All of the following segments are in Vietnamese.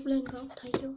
Út lên coi, Út thấy chưa?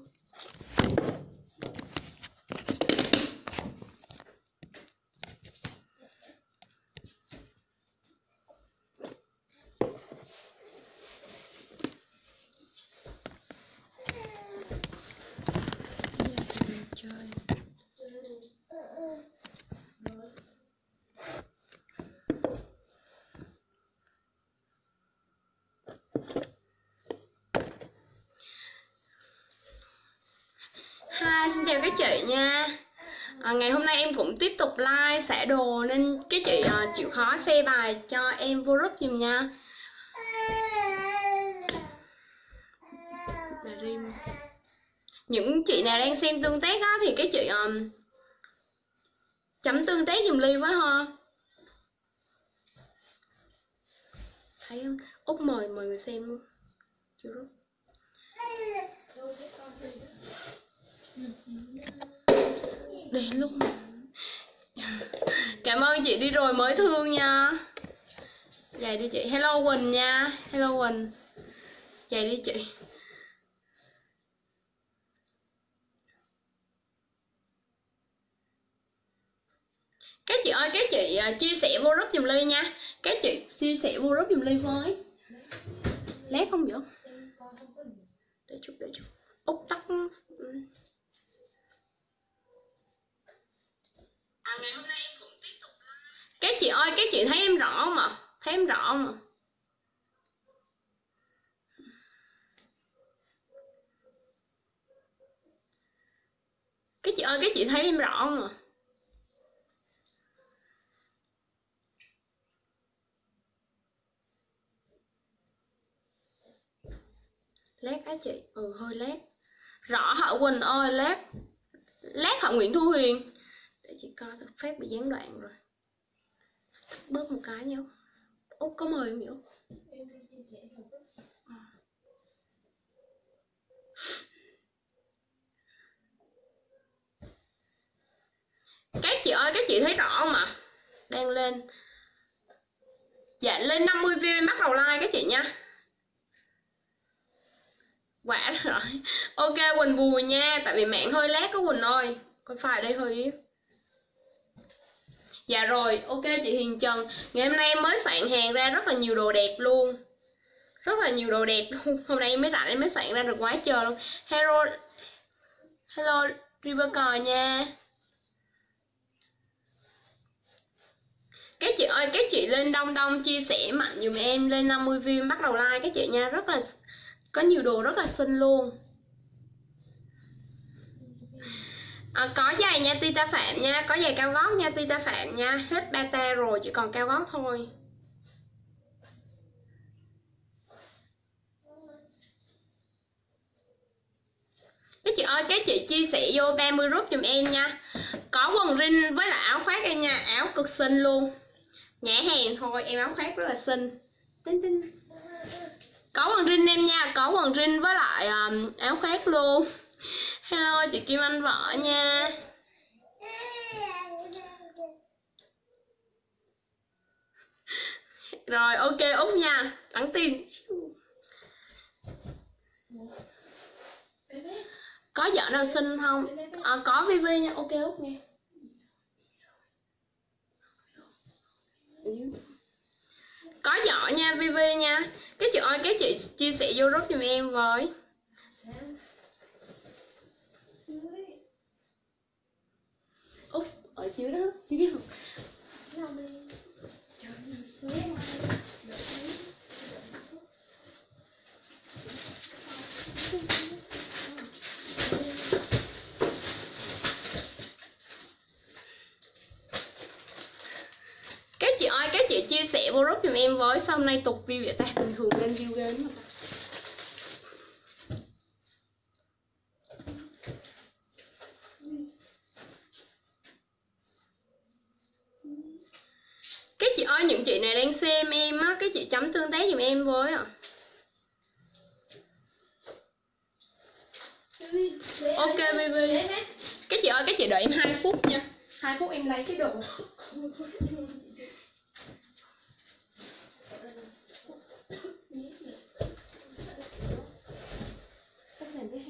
Hi, xin chào các chị nha. Ngày hôm nay em cũng tiếp tục like xả đồ nên các chị chịu khó share bài cho em vô group giùm nha. Những chị nào đang xem tương tác á, thì các chị chấm tương tác giùm Ly với ha. Thấy không? Út mời người xem luôn. Để lúc cảm ơn chị đi rồi mới thương nha. Vậy đi chị. Hello Quỳnh nha. Hello Quỳnh. Vậy đi chị. Các chị ơi, các chị chia sẻ vô group giùm Ly nha. Các chị chia sẻ vô group giùm Ly với. Lát không vậy? Để chút. Út tắt. Ngày hôm nay em cũng tiếp tục. Các chị ơi, các chị thấy em rõ không ạ? Thấy em rõ không ạ? Các chị ơi, các chị thấy em rõ không ạ? Lát á chị. Hơi lát. Rõ hả Quỳnh ơi? Lát hả Nguyễn Thu Huyền? Để chị coi thật, phép bị gián đoạn rồi. Bớt một cái nha. Út có mời em hiểu. Các chị ơi, các chị thấy rõ không ạ? Đang lên. Dạ lên 50 view em bắt đầu like các chị nha. Quả rồi. Ok Quỳnh bùi nha. Tại vì mạng hơi lát có Quỳnh ơi. Con file đây hơi yếu. Dạ rồi, ok chị Hiền Trần. Ngày hôm nay em mới soạn hàng ra rất là nhiều đồ đẹp luôn. Rất là nhiều đồ đẹp luôn. Hôm nay em mới rảnh em mới soạn ra được quá trời luôn. Hello Rivercore nha. Các chị ơi, các chị lên đông chia sẻ mạnh dùm em. Lên 50 view bắt đầu like các chị nha. Rất là có nhiều đồ rất là xinh luôn. Có giày nha Tita Phạm nha. Có giày cao gót nha Tita Phạm nha. Hết bata rồi, chỉ còn cao gót thôi. Các chị ơi, các chị chia sẻ vô 30 group giùm em nha. Có quần rin với lại áo khoác em nha. Áo cực xinh luôn. Nhã hàng thôi, em áo khoác rất là xinh. Có quần rin em nha. Có quần rin với lại áo khoác luôn. Hello chị Kim Anh Võ nha. Rồi ok Út nha. Ấn tim. Có vợ nào xinh không? Có Vivi nha. Ok Út nha. Có giỏ nha Vivi nha. Các chị ơi, các chị chia sẻ vô group giùm em với. Út ở dưới đó, chứ biết không? Các chị ơi, các chị chia sẻ vô group giùm em với. Sau hôm nay tục view vậy ta? Bình thường lên view ghê lắm. Các chị ơi, những chị này đang xem em á, các chị chấm tương tác giùm em với ạ. Ok baby. Các chị ơi, các chị đợi em 2 phút nha. 2 phút em lấy cái đồ. Cách làm cái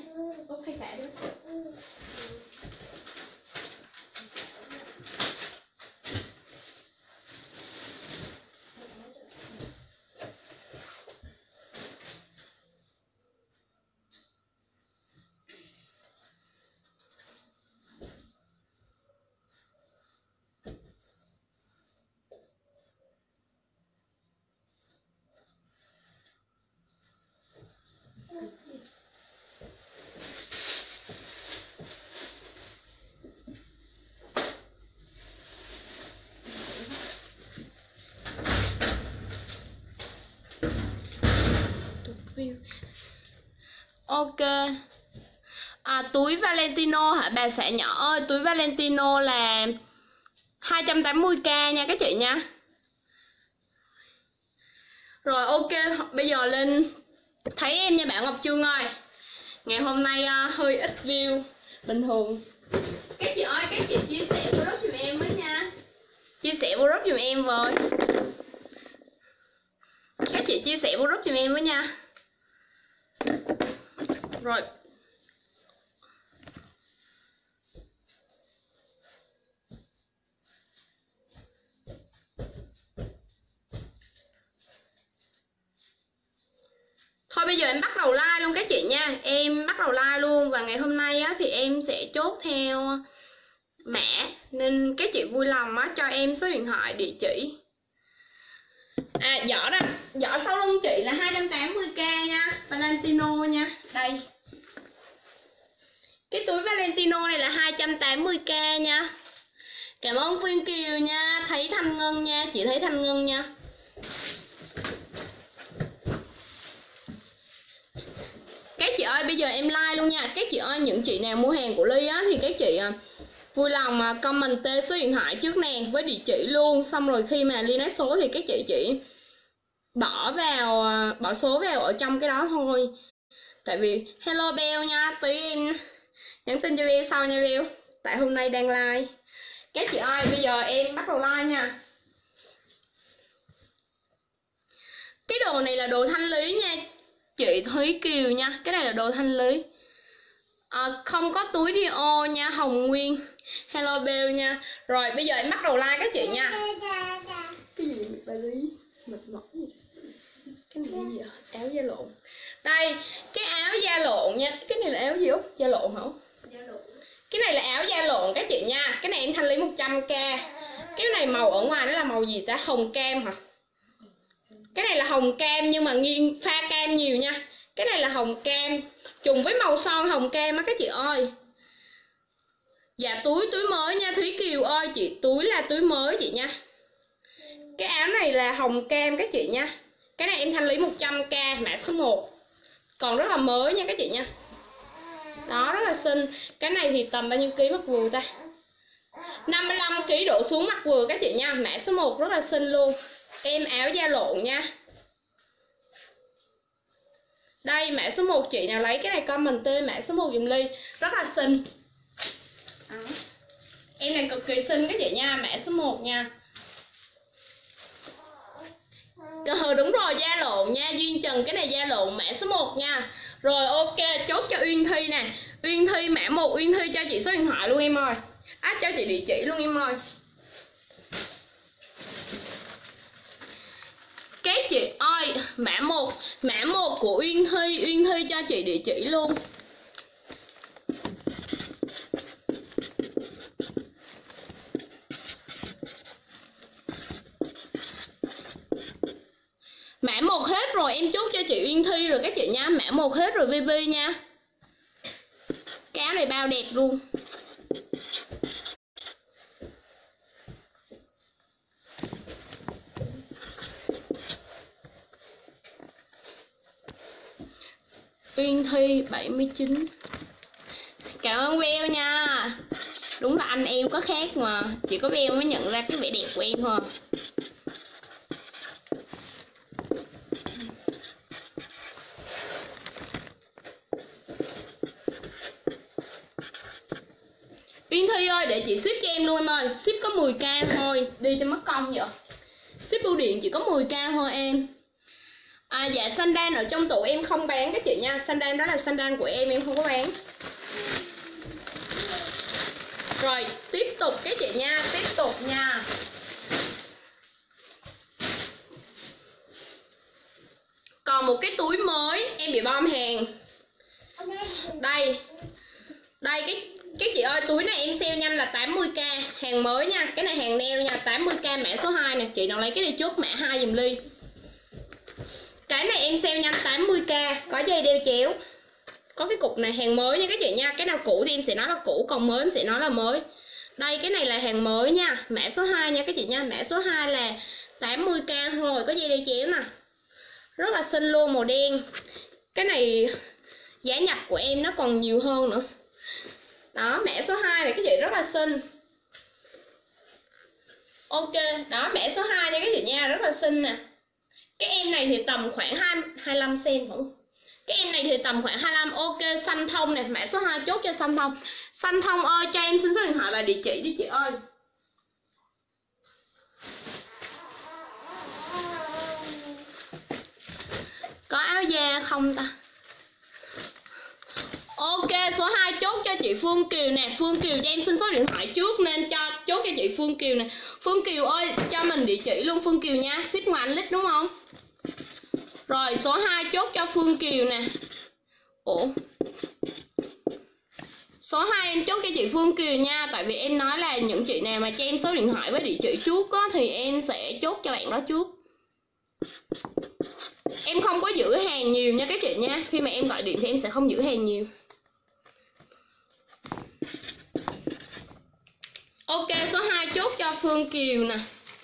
Út thay cả đó. Ok. Túi Valentino hả bà xã nhỏ ơi? Túi Valentino là 280k nha các chị nha. Rồi ok, bây giờ lên thấy em nha bạn Ngọc Trương ơi. Ngày hôm nay hơi ít view bình thường. Các chị ơi, các chị chia sẻ vô group giùm em với nha. Chia sẻ vô group giùm em với. Các chị chia sẻ vô group giùm em với nha. Rồi. Thôi bây giờ em bắt đầu like luôn các chị nha. Em bắt đầu like luôn. Và ngày hôm nay á, thì em sẽ chốt theo mã. Nên các chị vui lòng á, cho em số điện thoại, địa chỉ. Giỏ đó, giỏ sau lưng chị là 280k nha. Valentino nha. Đây. Cái túi Valentino này là 280k nha. Cảm ơn Phương Kiều nha. Thấy Thanh Ngân nha. Chị thấy Thanh Ngân nha. Các chị ơi bây giờ em like luôn nha. Các chị ơi những chị nào mua hàng của Ly á, thì các chị vui lòng comment tên số điện thoại trước nè với địa chỉ luôn. Xong rồi khi mà Ly nói số thì các chị chỉ bỏ số vào ở trong cái đó thôi. Tại vì hello Bell nha. Tí em nhắn tin cho Bell sau nha Bell. Tại hôm nay đang like. Các chị ơi bây giờ em bắt đầu like nha. Cái đồ này là đồ thanh lý nha chị Thúy Kiều nha. Cái này là đồ thanh lý. Không có túi Dior nha. Hồng Nguyên. Hello Bell nha. Rồi bây giờ em bắt đầu like các chị nha. Cái gì bà Lý? Mệt mỏi gì? Cái này gì vậy? Áo da lộn. Đây, cái áo da lộn nha. Cái này là áo gì Út? Da lộn hả? Da lộn. Cái này là áo da lộn các chị nha. Cái này em thanh lý 100k. Cái này màu ở ngoài nó là màu gì ta? Hồng cam hả? Cái này là hồng cam nhưng mà nghiêng pha cam nhiều nha. Cái này là hồng cam trùng với màu son hồng cam á các chị ơi. Dạ túi mới nha Thúy Kiều ơi chị. Túi là túi mới chị nha. Cái áo này là hồng cam các chị nha. Cái này em thanh lý 100k mã số 1. Còn rất là mới nha các chị nha. Đó rất là xinh. Cái này thì tầm bao nhiêu ký mặc vừa ta? 55kg đổ xuống mặc vừa các chị nha. Mã số 1 rất là xinh luôn. Em áo da lộn nha. Đây mã số 1 chị nào lấy cái này comment tên mã số 1 dùm Ly. Rất là xinh. Em này cực kỳ xinh các chị nha. Mã số 1 nha. Đúng rồi da lộn nha. Duyên Trần cái này da lộn mã số 1 nha. Rồi ok chốt cho Uyên Thi nè. Uyên Thi mã 1 Uyên Thi cho chị số điện thoại luôn em ơi. Cho chị địa chỉ luôn em ơi. Các chị ơi mã 1 của Uyên Thi cho chị địa chỉ luôn. Mã 1 hết rồi em chốt cho chị Uyên Thi rồi các chị nha. Mã 1 hết rồi VV nha. Cái áo này bao đẹp luôn. Uyên Thi 79. Cảm ơn Bell nha. Đúng là anh em có khác mà. Chỉ có Bell mới nhận ra cái vẻ đẹp của em thôi. Uyên Thi ơi để chị ship cho em luôn em ơi. Ship có 10k thôi. Đi cho mất công vậy. Ship bưu điện chỉ có 10k thôi em. Dạ sandal ở trong tủ em không bán các chị nha. Sandal đó là sandal của em không có bán. Rồi tiếp tục các chị nha, tiếp tục nha. Còn một cái túi mới em bị bom hàng. Đây. Đây cái chị ơi, túi này em sale nhanh là 80k, hàng mới nha. Cái này hàng nail nha, 80k mã số 2 nè. Chị nào lấy cái này chốt mã 2 dùm Ly. Cái này em sale nhanh 80k, có dây đeo chéo. Có cái cục này hàng mới nha các chị nha. Cái nào cũ thì em sẽ nói là cũ, còn mới em sẽ nói là mới. Đây cái này là hàng mới nha, mã số 2 nha các chị nha. Mã số 2 là 80k thôi, có dây đeo chéo nè. Rất là xinh luôn, màu đen. Cái này giá nhập của em nó còn nhiều hơn nữa. Đó, mã số 2 này các chị, rất là xinh. Ok, đó mã số 2 nha các chị nha, rất là xinh nè. Cái em này thì tầm khoảng 25 cm không? Cái em này thì tầm khoảng 25. Ok, xanh thông nè, mã số 2 chốt cho xanh thông. Xanh thông ơi, cho em xin số điện thoại và địa chỉ đi chị ơi. Có áo da không ta? Ok, số 2 chốt cho chị Phương Kiều nè. Phương Kiều cho em xin số điện thoại trước nên chốt cho chị Phương Kiều nè. Phương Kiều ơi, cho mình địa chỉ luôn Phương Kiều nha. Ship ngoài anh Lít đúng không? Rồi, số 2 chốt cho Phương Kiều nè. Ủa? Số 2 em chốt cho chị Phương Kiều nha. Tại vì em nói là những chị nào mà cho em số điện thoại với địa chỉ trước á, thì em sẽ chốt cho bạn đó trước. Em không có giữ hàng nhiều nha các chị nha. Khi mà em gọi điện thì em sẽ không giữ hàng nhiều. Ok, số 2 chốt cho Phương Kiều nè.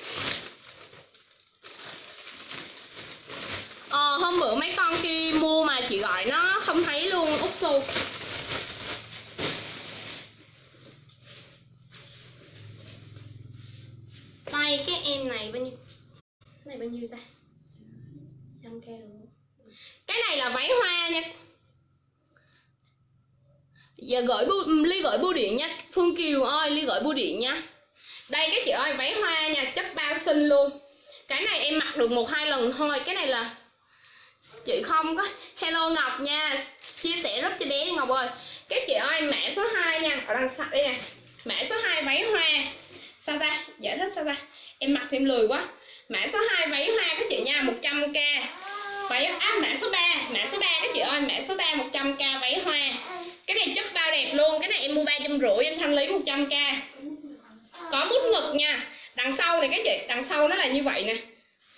Hôm bữa mấy con kia mua mà chị gọi nó không thấy luôn Úc Xu. Đây cái em này bao nhiêu? Cái này bao nhiêu ta? 100k rồi. Cái này là váy hoa nha. Giờ Ly gửi bưu điện nha Phương Kiều ơi, Ly gửi bưu điện nha. Đây các chị ơi, váy hoa nha, chất bao xinh luôn. Cái này em mặc được 1-2 lần thôi. Cái này là chị không có. Hello Ngọc nha, chia sẻ rất cho bé đi Ngọc ơi. Các chị ơi, mã số 2 nha, ở đằng sau đây nè. Mã số 2 váy hoa. Sao ta? Giải thích sao ta? Em mặc thêm lười quá. Mã số 2 váy hoa các chị nha, 100k. Váy mã số 3, mã số 3 các chị ơi, mã số 3 100k váy hoa. Cái này chất bao đẹp luôn, cái này em mua 350, em thanh lý 100k. Có mút ngực nha. Đằng sau này các chị, đằng sau nó là như vậy nè.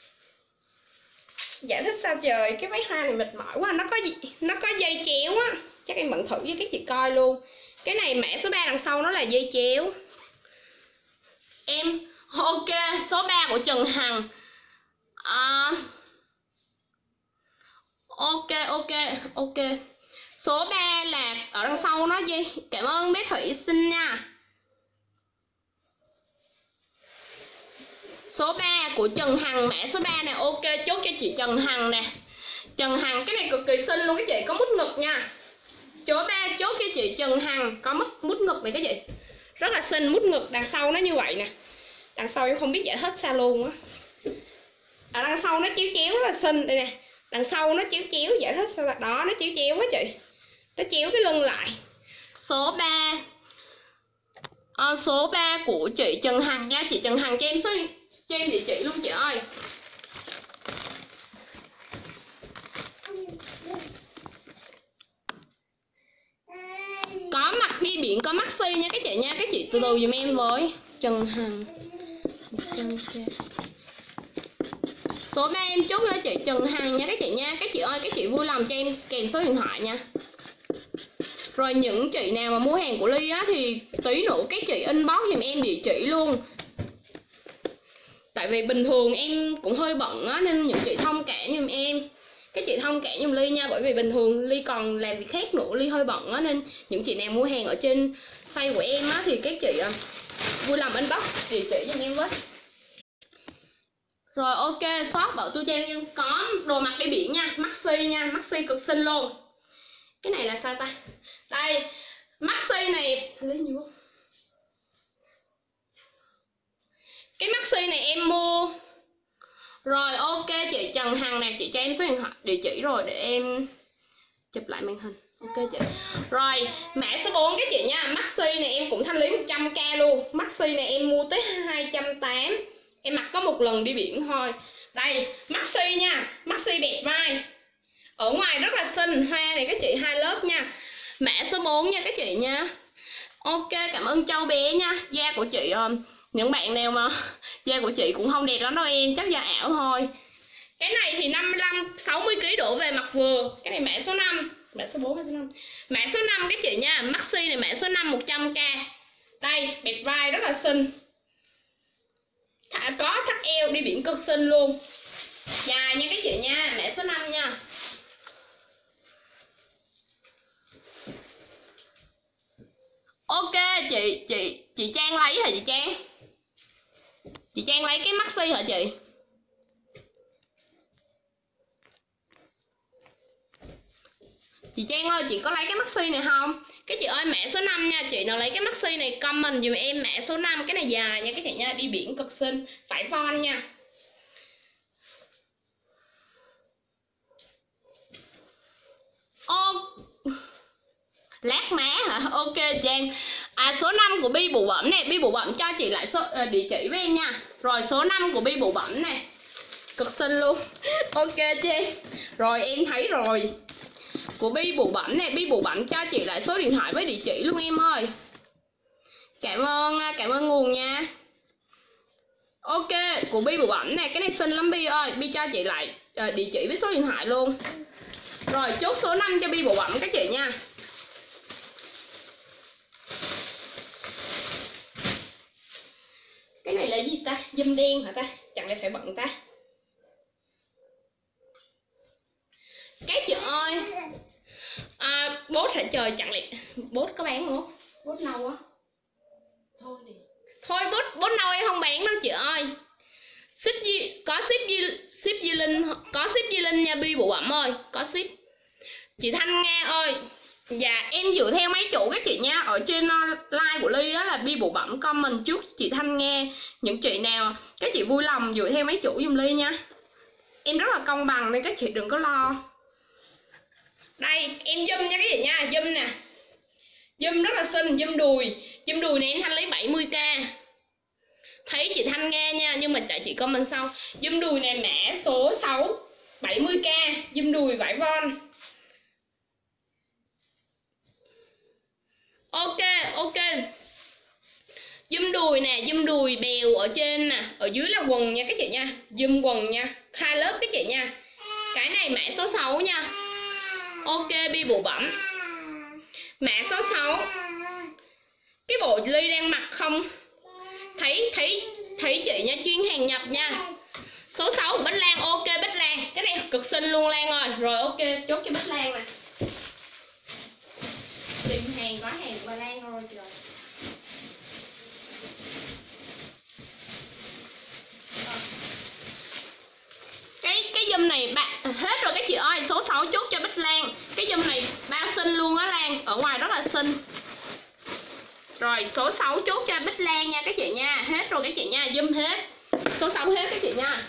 Giải thích sao trời, cái váy hoa này mệt mỏi quá, nó có dây chéo á. Chắc em bận thử với các chị coi luôn. Cái này mã số 3 đằng sau nó là dây chéo. Em ok, số 3 của Trần Hằng. Ok. Số 3 là ở đằng sau nó gì? Cảm ơn bé Thủy Sinh nha. Số 3 của Trần Hằng, mã số 3 nè. Ok, chốt cho chị Trần Hằng nè. Trần Hằng, cái này cực kỳ xinh luôn các chị, có mút ngực nha. Số 3 chốt cho chị Trần Hằng, có mút ngực này các chị. Rất là xinh, mút ngực đằng sau nó như vậy nè. Đằng sau em không biết giải thích sao luôn á. Ở đằng sau nó chéo chéo rất là xinh đây nè. Đằng sau nó chéo chéo, giải thích sao đó, nó chéo chéo á chị. Nó chéo cái lưng lại. Số 3 số 3 của chị Trần Hằng nha. Chị Trần Hằng cho em địa chỉ luôn chị ơi. Có mặt đi biển, có maxi nha các chị nha. Các chị từ từ dùm em với Trần Hằng 100k. Số 3 em chốt cho chị Trần Hằng nha các chị nha. Các chị ơi, các chị vui lòng cho em kèm số điện thoại nha. Rồi những chị nào mà mua hàng của Ly á thì tí nữa các chị inbox giùm em địa chỉ luôn. Tại vì bình thường em cũng hơi bận á, nên những chị thông cảm giùm em. Các chị thông cảm giùm Ly nha. Bởi vì bình thường Ly còn làm việc khác nữa, Ly hơi bận á, nên những chị nào mua hàng ở trên face của em á thì các chị vui lòng inbox địa chỉ giùm em với. Rồi ok, shop Bảo Tu Trang có đồ mặc đi biển nha, maxi cực xinh luôn. Cái này là sao ta? Đây, maxi này lấy nhiêu không? Cái maxi này em mua. Rồi ok chị Trần Hằng nè, chị cho em số điện thoại. địa chỉ rồi để em chụp lại màn hình. Ok chị. Rồi, mã số 4 các chị nha. Maxi này em cũng thanh lý 100k luôn. Maxi này em mua tới 280. Em mặc có một lần đi biển thôi. Đây, maxi nha. Maxi bẹt vai. Ở ngoài rất là xinh, hoa này các chị 2 lớp nha. Mã số 4 nha các chị nha. Ok, cảm ơn Châu bé nha. Da của chị những bạn nào mà da của chị cũng không đẹp lắm đâu em, chắc da ảo thôi. Cái này thì 55 60 kg đổ về mặt vừa. Cái này mã số 5, mã số 4 hay số 5? Mã số 5 các chị nha. Maxi này mã số 5 100k. Đây, bẹt vai rất là xinh. Có thắt eo đi biển cực xinh luôn. Dài nha các chị nha, mã số 5 nha. Ok chị Trang lấy hả chị Trang? Chị Trang lấy cái maxi hả chị? Chị Trang ơi, chị có lấy cái maxi này không? Cái chị ơi mã số 5 nha, chị nào lấy cái maxi này comment dùm em mã số 5, cái này dài nha các chị nha, đi biển cực xinh, phải von nha. Ô, lát má hả? Ok Trang. Số 5 của Bi Bụ Bẩm này, Bi Bụ Bẩm cho chị lại số địa chỉ với em nha. Rồi số 5 của Bi Bụ Bẩm này. Cực xinh luôn. Ok chị. Rồi em thấy rồi. Của Bi Bụ Bẩm này, Bi Bụ Bẩm cho chị lại số điện thoại với địa chỉ luôn em ơi. Cảm ơn nguồn nha. Ok, của Bi Bụ Bẩm này, cái này xinh lắm Bi ơi, Bi cho chị lại địa chỉ với số điện thoại luôn. Rồi chốt số 5 cho Bi Bụ Bẩm các chị nha. Cái này là gì ta? Dâm đen hả ta? Chẳng lẽ phải bận ta? Các chị ơi, bốt hả trời, chẳng lẽ bốt có bán không? Bốt nâu á? Thôi bốt nâu em không bán đâu chị ơi. Có ship Di Linh, có ship Di Linh nha Bi Bụ Bẩm ơi, có ship. Chị Thanh Nga ơi, dạ em dựa theo mấy chủ các chị nha. Ở trên like của Ly á là Bi Bụ Bẩm comment trước chị Thanh Nga. Những chị nào các chị vui lòng dựa theo mấy chủ giùm Ly nha. Em rất là công bằng nên các chị đừng có lo. Đây em zoom nha các chị nha, zoom nè, zoom rất là xinh, zoom đùi này em thanh lấy 70k. Thấy chị Thanh Nga nha, nhưng mà tại chị comment sau. Zoom đùi này mã số 6 70k, zoom đùi vải von. Ok zoom đùi nè, zoom đùi bèo ở trên nè, ở dưới là quần nha các chị nha, zoom quần nha, 2 lớp các chị nha. Cái này mã số 6 nha. Ok Bi Bụ Bẩm mã số 6. Cái bộ Ly đang mặc không thấy chị nha, chuyên hàng nhập nha. Số 6 Bích Lan. Ok Bích Lan, cái này cực xinh luôn Lan ơi. Rồi ok, chốt cho Bích Lan nè. Tìm hàng có hàng của Lan thôi trời. Cái dùm này hết rồi các chị ơi. Số 6 chốt cho Bích Lan. Cái dùm này bao xinh luôn á Lan, ở ngoài rất là xinh. Rồi số 6 chốt cho Bích Lan nha các chị nha. Hết rồi các chị nha, dùm hết. Số 6 hết các chị nha.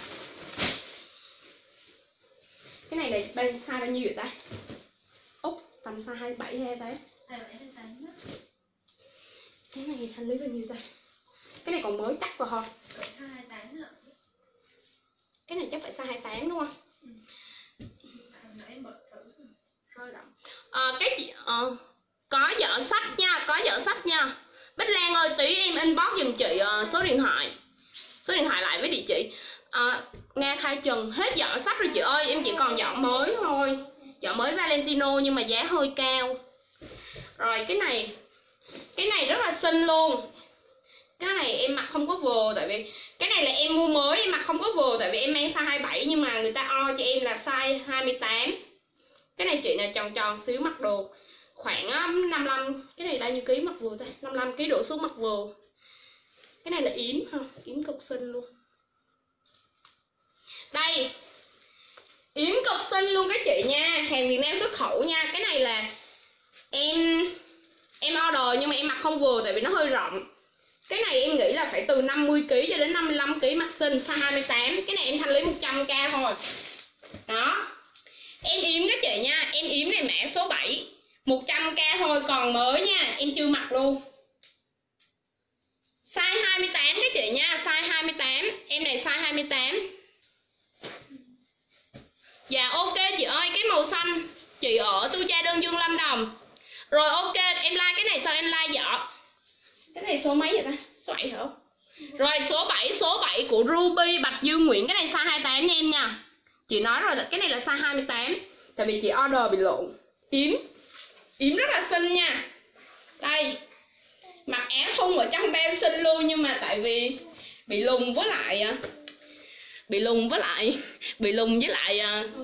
Cái này là size bao nhiêu vậy ta? Úc, tầm size 27 hay 28? 27 28 đó. Cái này thanh lý bao nhiêu ta? Cái này còn mới chắc vào thôi. Size 28 lận. Cái này chắc phải size 28 đúng không? Ừ. Em bật thử. Hơi rộng. Cái chị có giỏ sách nha, có giỏ sách nha. Bích Lan ơi, tí em inbox giùm chị số điện thoại lại với địa chỉ. Nga khai trần hết giỏ sách rồi chị ơi, em chỉ còn giỏ mới thôi. Giỏ mới Valentino nhưng mà giá hơi cao. Rồi cái này rất là xinh luôn. Cái này em mặc không có vừa, tại vì cái này là em mua mới, em mặc không có vừa tại vì em mang size 27 nhưng mà người ta order cho em là size 28. Cái này chị nào tròn tròn xíu mặc đồ khoảng 55, cái này bao nhiêu ký mặc vừa ta? 55 kg đổ xuống mặc vừa. Cái này là yếm ha, yếm cực xinh luôn. Đây. Yếm cực xinh luôn các chị nha, hàng Việt Nam xuất khẩu nha. Cái này là em order nhưng mà em mặc không vừa tại vì nó hơi rộng. Cái này em nghĩ là phải từ 50 kg cho đến 55 kg mặc xinh, size 28. Cái này em thanh lý 100k thôi. Đó. Em yếm các chị nha, em yếm này mã số 7 100k thôi, còn mới nha, em chưa mặc luôn. Size 28 các chị nha, size 28. Em này size 28. Dạ ok chị ơi, cái màu xanh chị ở Tu Cha Đơn Dương Lâm Đồng. Rồi ok, em like cái này sao em like giỏ. Cái này số mấy vậy ta? Số 7 hả? Rồi số 7 của Ruby Bạch Dương Nguyễn, cái này size 28 nha em nha. Chị nói rồi, cái này là size 28. Tại vì chị order bị lộn. Yếm rất là xinh nha. Đây. Mặc áo thun ở trong bao xinh luôn, nhưng mà tại vì bị lùng với lại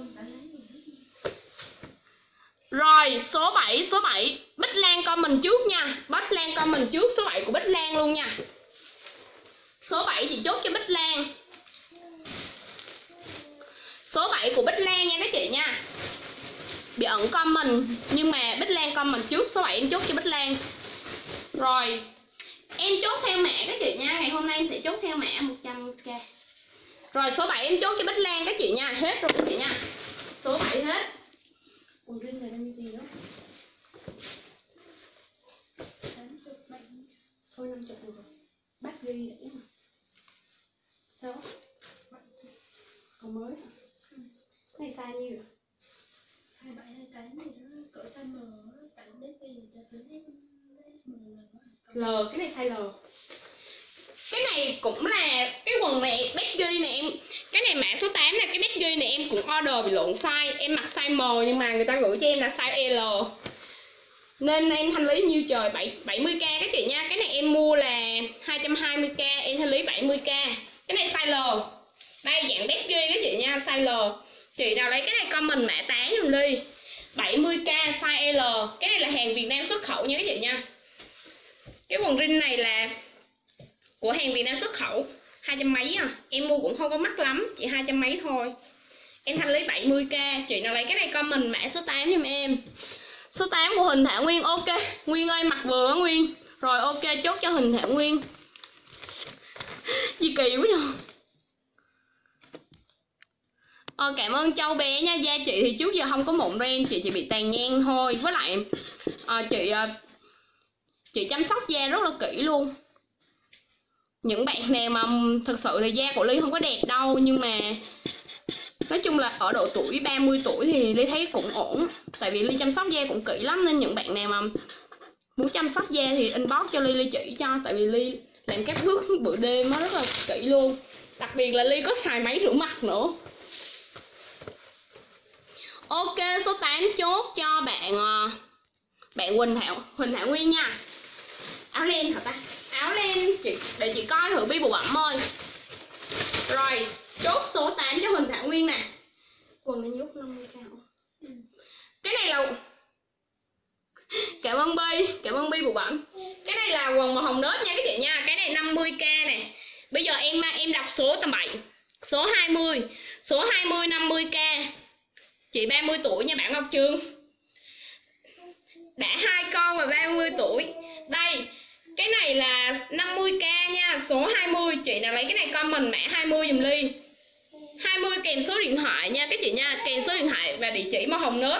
rồi số 7 Bích Lan comment trước nha. Bích Lan comment trước số 7 của Bích Lan luôn nha. Số 7 chị chốt cho Bích Lan. Số 7 của Bích Lan nha các chị nha. Bị ẩn comment nhưng mà Bích Lan comment trước, số 7 em chốt cho Bích Lan. Rồi em chốt theo mã các chị nha. Ngày hôm nay em sẽ chốt theo mã 100k. Rồi số 7 em chốt cho Bích Lan các chị nha. Hết rồi các chị nha. Số 7 hết. Quần riêng này đang gì đó. Thôi 50 được rồi. Bác ghi để mà. Sao? Còn mới hả? Cái này size nhiêu? 27 28 gì đó, cỡ size M tặng đến bây giờ cho tới hết L, cái này size L. Cái này cũng là cái quần này baggy này em, cái này mã số 8 là cái baggy này em cũng order bị lộn size, em mặc size M nhưng mà người ta gửi cho em là size L. Nên em thanh lý nhiêu trời, 70k các chị nha. Cái này em mua là 220k, em thanh lý 70k. Cái này size L. Đây dạng baggy các chị nha, size L. Chị nào lấy cái này comment mã tán giùm đi. 70k size L. Cái này là hàng Việt Nam xuất khẩu nha các chị nha. Cái quần jean này là của hàng Việt Nam xuất khẩu, 200 mấy à. Em mua cũng không có mắc lắm, chỉ 200 mấy thôi. Em thanh lý 70k. Chị nào lấy cái này comment mã số 8 giùm em. Số 8 của Huỳnh Thảo Nguyên. Ok Nguyên ơi, mặc vừa á Nguyên. Rồi ok, chốt cho Huỳnh Thảo Nguyên. Gì kỳ quá vậy. Cảm ơn Châu bé nha. Da chị thì trước giờ không có mụn ren, chị chỉ bị tàn nhang thôi. Với lại chị chăm sóc da rất là kỹ luôn. Những bạn nào mà thực sự thì da của Ly không có đẹp đâu, nhưng mà nói chung là ở độ tuổi 30 tuổi thì Ly thấy cũng ổn. Tại vì Ly chăm sóc da cũng kỹ lắm, nên những bạn nào mà muốn chăm sóc da thì inbox cho Ly chỉ cho. Tại vì Ly làm các bước bữa đêm nó rất là kỹ luôn. Đặc biệt là Ly có xài máy rửa mặt nữa. Ok, số 8 chốt cho bạn Huỳnh Thảo Nguyên nha. Áo len hả ta? Áo len chị để chị coi thử bi bộ bẩm ơi. Rồi, chốt số 8 cho Huỳnh Thảo Nguyên nè. Quần này nhút 50 cao. Cái này là cảm ơn bi bộ bẩm. Cái này là quần màu hồng nớt nha các chị nha. Cái này 50k nè. Bây giờ em đọc số tầm 7. Số 20. Số 20 50k. Chị 30 tuổi nha bạn Ngọc Trương. Đã 2 con và 30 tuổi. Đây, cái này là 50k nha, số 20. Chị nào lấy cái này comment mã 20 dùm Ly. 20 kèm số điện thoại nha các chị nha, kèm số điện thoại và địa chỉ màu hồng nớt.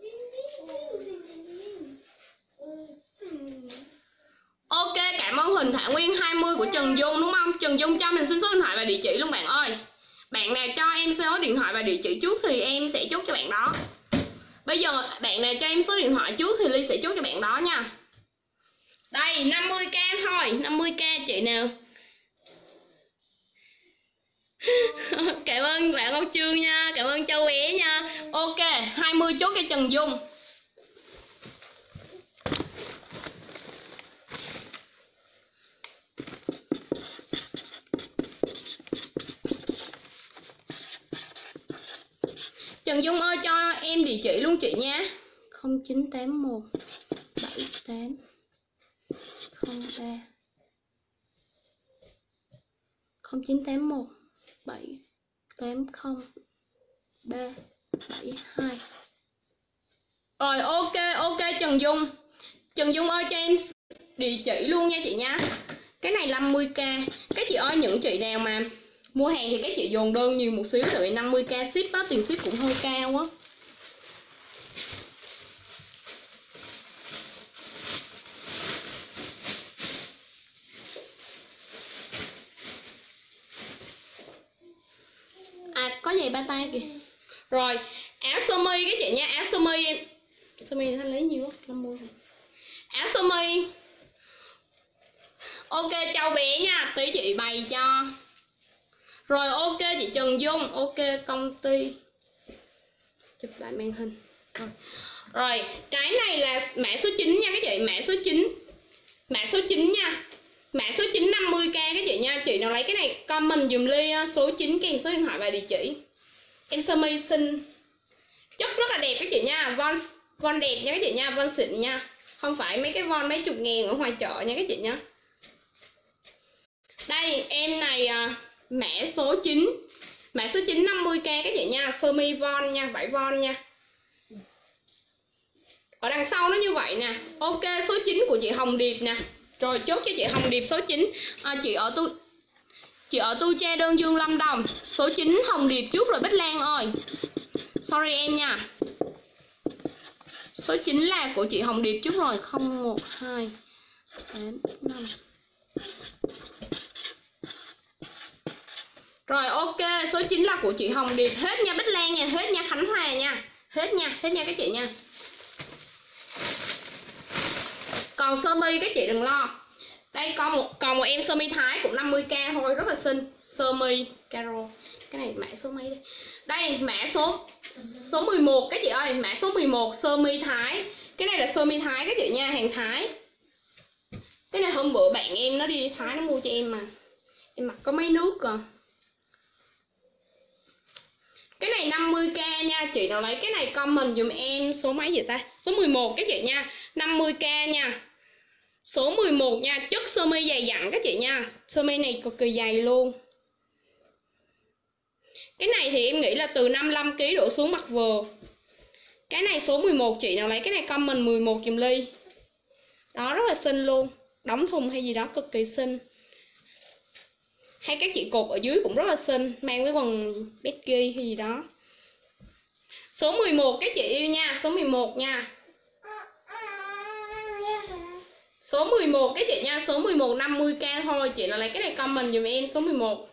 Ok, cảm ơn Huỳnh Thảo Nguyên. 20 của Trần Dung đúng không? Trần Dung cho mình xin số điện thoại và địa chỉ luôn bạn ơi. Bạn nào cho em số điện thoại và địa chỉ trước thì em sẽ chốt cho bạn đó. Bây giờ bạn nào cho em số điện thoại trước thì Ly sẽ chốt cho bạn đó nha. Đây 50k thôi, 50k chị nào. Cảm ơn bạn Ngọc Trương nha, cảm ơn Châu bé nha. Ok, 20 chốt cho Trần Dung. Trần Dung ơi cho em địa chỉ luôn chị nha. 0981 78 03 0981 780 372. Rồi ok Trần Dung. Trần Dung ơi cho em địa chỉ luôn nha chị nha. Cái này 50k. Các chị ơi, những chị nào mà mua hàng thì các chị dồn đơn nhiều một xíu, tại vì 50k ship á, tiền ship cũng hơi cao á. này bata kìa. Rồi, áo sơ mi các chị nha, áo sơ mi em. Sơ mi thanh lấy nhiêu á? 50. Áo sơ mi. Ok cháu bé nha, tí chị bày cho. Rồi ok chị Trần Dung, ok công ty. Chụp lại màn hình. Rồi, cái này là mã số 9 nha các chị, mã số 9. Mã số 9 nha. Mã số 9 50k các chị nha. Chị nào lấy cái này comment dùm Ly số 9 kèm số điện thoại và địa chỉ. Em sơ mi xinh. Chất rất là đẹp các chị nha. Von đẹp nha các chị nha, von xịn nha. Không phải mấy cái von mấy chục ngàn ở ngoài chợ nha các chị nha. Đây em này mã số 9. Mã số 9 50k các chị nha, sơ mi von nha, vải von nha. Ở đằng sau nó như vậy nè. Ok số 9 của chị Hồng Điệp nè. Rồi chốt cho chị Hồng Điệp số 9. Chị ở Tu Tre Đơn Dương Lâm Đồng. Số 9 Hồng Điệp trước rồi Bích Lan ơi. Sorry em nha. Số 9 là của chị Hồng Điệp trước rồi. 012 85. Rồi ok, số 9 là của chị Hồng Điệp. Hết nha Bích Lan nha, hết nha Khánh Hòa nha. Hết nha các chị nha. Còn sơ mi các chị đừng lo. Đây còn một em sơ mi Thái cũng 50k thôi, rất là xinh. Sơ mi caro. Cái này mã số mấy đây? Đây mã số 11 các chị ơi, mã số 11 sơ mi Thái. Cái này là sơ mi Thái các chị nha, hàng Thái. Cái này hôm bữa bạn em nó đi Thái nó mua cho em mà. Em mặc có mấy nước à. Cái này 50k nha, chị nào lấy cái này comment dùm em số mấy vậy ta? Số 11 các chị nha, 50k nha. Số 11 nha, chất sơ mi dày dặn các chị nha. Sơ mi này cực kỳ dày luôn. Cái này thì em nghĩ là từ 55kg đổ xuống mặc vừa. Cái này số 11 chị nào lấy cái này comment 11 dùm Ly. Đó rất là xinh luôn. Đóng thùng hay gì đó cực kỳ xinh. Hay các chị cột ở dưới cũng rất là xinh, mang với quần baggy hay gì đó. Số 11 các chị yêu nha, số 11 nha. Số 11 các chị nha, số 11 50k thôi, chị nào lấy cái này comment dùm em số 11.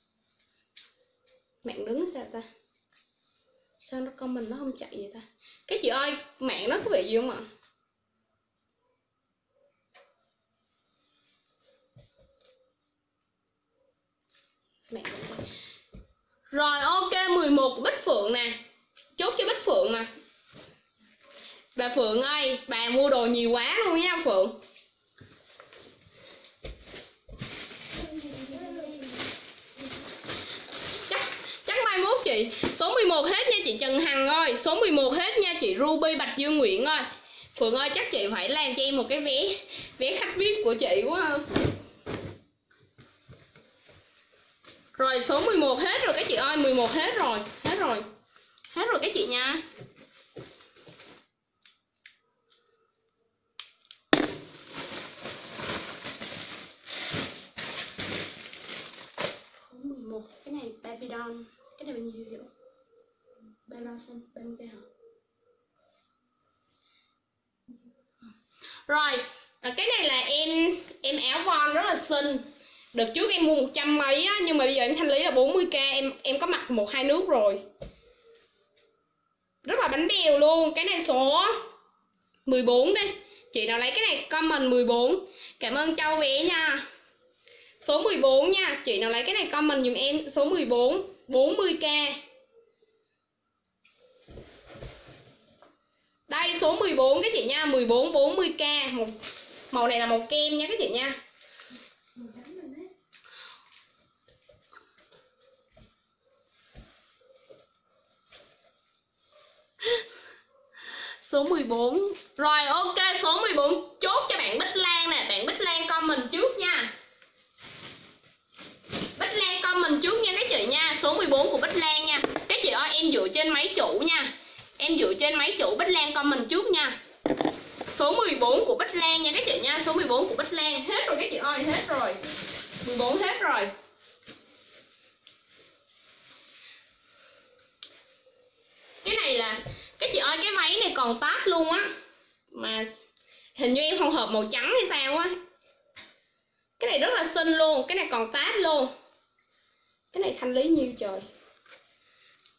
Mạng đứng sao ta? Sao nó comment nó không chạy vậy ta? Các chị ơi, mạng nó có bị gì không ạ? Rồi ok 11 của Bích Phượng nè. Chốt cho Bích Phượng nè. Bà Phượng ơi, bà mua đồ nhiều quá luôn nha Phượng. Chắc mai mốt chị. Số 11 hết nha chị Trần Hằng ơi. Số 11 hết nha chị Ruby Bạch Dương Nguyễn ơi. Phượng ơi chắc chị phải làm cho em một cái vé khách VIP của chị quá. Rồi số 11 hết rồi các chị ơi, 11 hết rồi, hết rồi. Hết rồi các chị nha. Số 11, cái này baby doll, cái này bao nhiêu vậy? Baby doll xanh, 30k hả? Rồi, cái này là em áo von rất là xinh. Đợt trước em mua 100 mấy á, nhưng mà bây giờ em thanh lý là 40k, em có mặc 1-2 nước rồi. Rất là bánh bèo luôn. Cái này số 14 đi. Chị nào lấy cái này comment 14. Cảm ơn Châu bé nha. Số 14 nha. Chị nào lấy cái này comment dùm em số 14, 40k. Đây số 14 các chị nha, 14 40k. Màu này là màu kem nha các chị nha. Số 14. Rồi ok, số 14 chốt cho bạn Bích Lan nè. Bạn Bích Lan comment trước nha. Bích Lan comment trước nha các chị nha. Số 14 của Bích Lan nha. Các chị ơi em dựa trên máy chủ nha. Em dựa trên máy chủ, Bích Lan comment trước nha. Số 14 của Bích Lan nha các chị nha. Số 14 của Bích Lan. Hết rồi các chị ơi, hết rồi. 14 hết rồi. Cái này là các chị ơi, cái váy này còn tát luôn á. Mà hình như em không hợp màu trắng hay sao á. Cái này rất là xinh luôn. Cái này còn tát luôn. Cái này thanh lý nhiêu trời.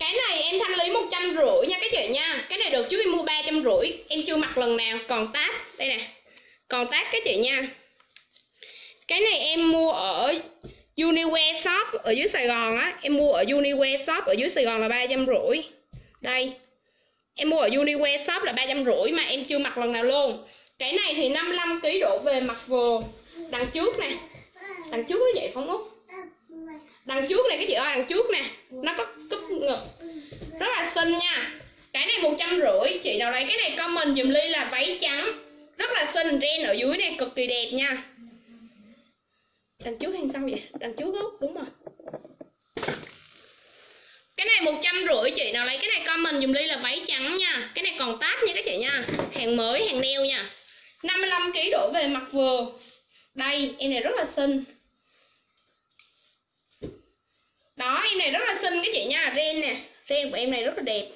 Cái này em thanh lý 150 nha các chị nha. Cái này đợt trước em mua 350, em chưa mặc lần nào. Còn tag đây nè, còn tag các chị nha. Cái này em mua ở Uniwear Shop ở dưới Sài Gòn á. Em mua ở Uniwear Shop ở dưới Sài Gòn là 350. Đây, em mua ở Uniwear Shop là 350 mà em chưa mặc lần nào luôn. Cái này thì 55 kg đổ về mặc vừa. Đằng trước nè, đằng trước nó vậy Phong Út. Đằng trước này cái chị ơi, đằng trước nè, nó có cúp ngực rất là xinh nha. Cái này 150. Chị nào lấy cái này comment dùm Ly là váy trắng rất là xinh, ren ở dưới này cực kỳ đẹp nha. Đằng trước hay sao vậy? Đằng trước đó, đúng rồi. Cái này 150. Chị nào lấy cái này comment dùm Ly là váy trắng nha. Cái này còn tag nha các chị nha. Hàng mới, hàng neo nha. 55 kg đổ về mặc vừa. Đây, em này rất là xinh. Đó, em này rất là xinh các chị nha. Ren nè, ren của em này rất là đẹp.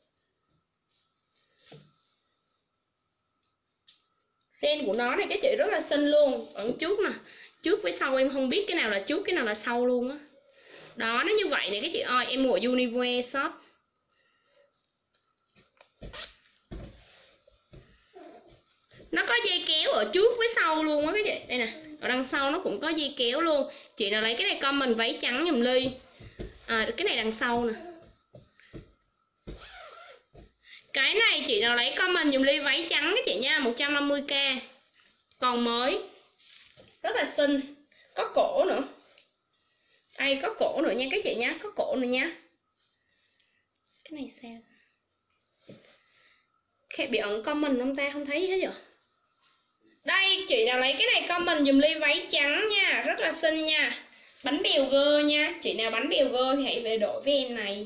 Ren của nó này các chị rất là xinh luôn. Ẩn trước nè, trước với sau em không biết cái nào là trước, cái nào là sau luôn á. Đó, nó như vậy nè các chị ơi. Em mua ở Uniwear Shop. Nó có dây kéo ở trước với sau luôn á các chị. Đây nè, ở đằng sau nó cũng có dây kéo luôn. Chị nào lấy cái này comment váy trắng giùm Ly. Cái này đằng sau nè. Cái này chị nào lấy comment dùm Ly váy trắng các chị nha, 150k. Còn mới. Rất là xinh. Có cổ nữa. Đây có cổ nữa nha các chị nha, có cổ nữa nha. Cái này sao? Khi bị ẩn comment không ta, không thấy hết rồi. Đây, chị nào lấy cái này comment dùm Ly váy trắng nha, rất là xinh nha. Bánh bèo gơ nha, chị nào bánh bèo gơ thì hãy về đổi với em này.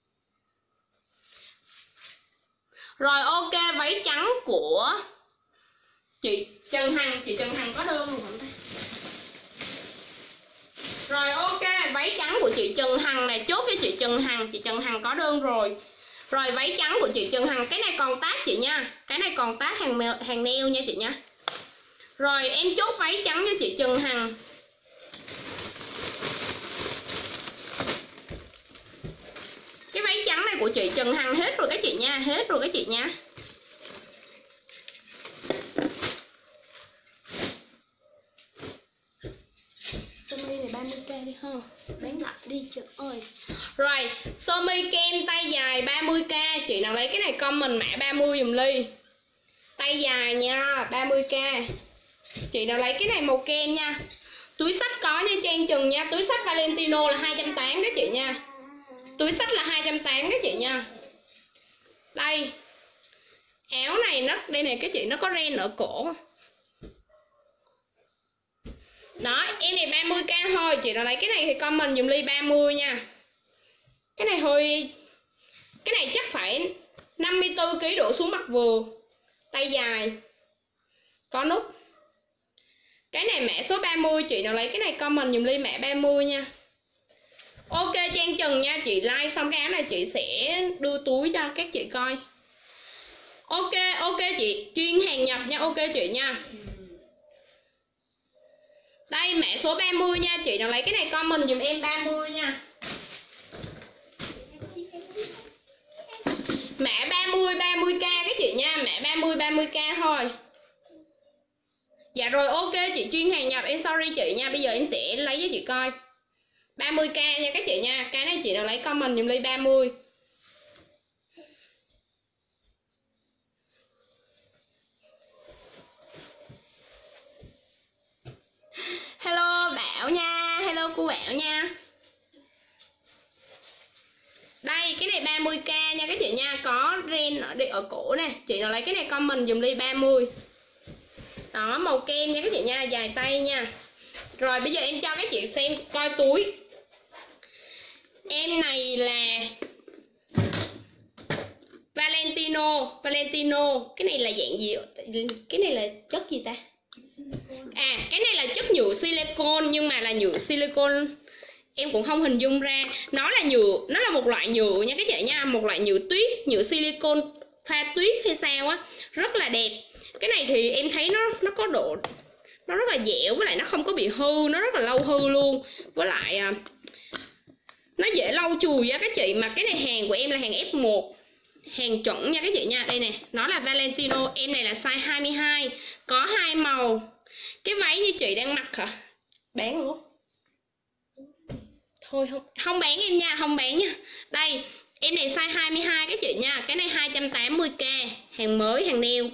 Rồi ok, váy trắng của chị Trần Hằng. Chị Trần Hằng có đơn rồi không ta? Rồi ok, váy trắng của chị Trần Hằng này, chốt với chị Trần Hằng. Chị Trần Hằng có đơn rồi. Rồi váy trắng của chị Trần Hằng. Cái này còn tag chị nha. Cái này còn tag hàng neo nha chị nha. Rồi em chốt váy trắng cho chị Trần Hằng. Cái váy trắng này của chị Trần Hằng hết rồi các chị nha. Hết rồi các chị nha. Sơ mi này 30k đi ha. Bán lại đi trời ơi. Rồi sơ mi kem tay dài 30k. Chị nào lấy cái này comment mã 30 dùm Ly. Tay dài nha, 30k. Chị nào lấy cái này màu kem nha. Túi xách có nha Trang Trần nha. Túi xách Valentino là 280 các chị nha. Túi xách là 280 các chị nha. Đây. Áo này nó đây này các chị, nó có ren ở cổ. Đó, em này 30k thôi. Chị nào lấy cái này thì comment dùm Ly 30 nha. Cái này hơi, cái này chắc phải 54kg đổ xuống mặt vừa. Tay dài. Có nút. Cái này mã số 30. Chị nào lấy cái này comment dùm Ly mã 30 nha. Ok Trang Trần nha. Chị like xong cái áo này chị sẽ đưa túi cho các chị coi. Ok, ok chị. Chuyên hàng nhập nha. Ok chị nha. Đây mã số 30 nha. Chị nào lấy cái này comment dùm em 30 nha. Mã 30, 30k các chị nha. Mã 30, 30k thôi. Dạ rồi ok chị chuyên hàng nhập. Em sorry chị nha. Bây giờ em sẽ lấy cho chị coi 30k nha các chị nha. Cái này chị nào lấy comment dùm Ly 30. Hello Bảo nha. Hello cô Bảo nha. Đây cái này 30k nha các chị nha. Có ren ở cổ nè. Chị nào lấy cái này comment dùm Ly 30. Đó màu kem nha các chị nha. Dài tay nha. Rồi bây giờ em cho các chị xem coi túi. Em này là Valentino. Cái này là dạng gì? Cái này là chất gì ta? Cái này là chất nhựa silicone. Nhưng mà là nhựa silicone em cũng không hình dung ra. Nó là nhựa, nó là một loại nhựa nha các chị nha. Một loại nhựa tuyết, nhựa silicone pha tuyết hay sao á. Rất là đẹp. Cái này thì em thấy nó có độ, nó rất là dẻo. Với lại nó không có bị hư, nó rất là lâu hư luôn. Với lại nó dễ lau chùi á các chị. Mà cái này hàng của em là hàng F1, hàng chuẩn nha các chị nha. Đây nè, nó là Valentino, em này là size 22, có 2 màu. Cái váy như chị đang mặc hả? Bán luôn. Thôi không bán em nha, không bán nha. Đây, em này size 22 các chị nha. Cái này 280k, hàng mới, hàng neo.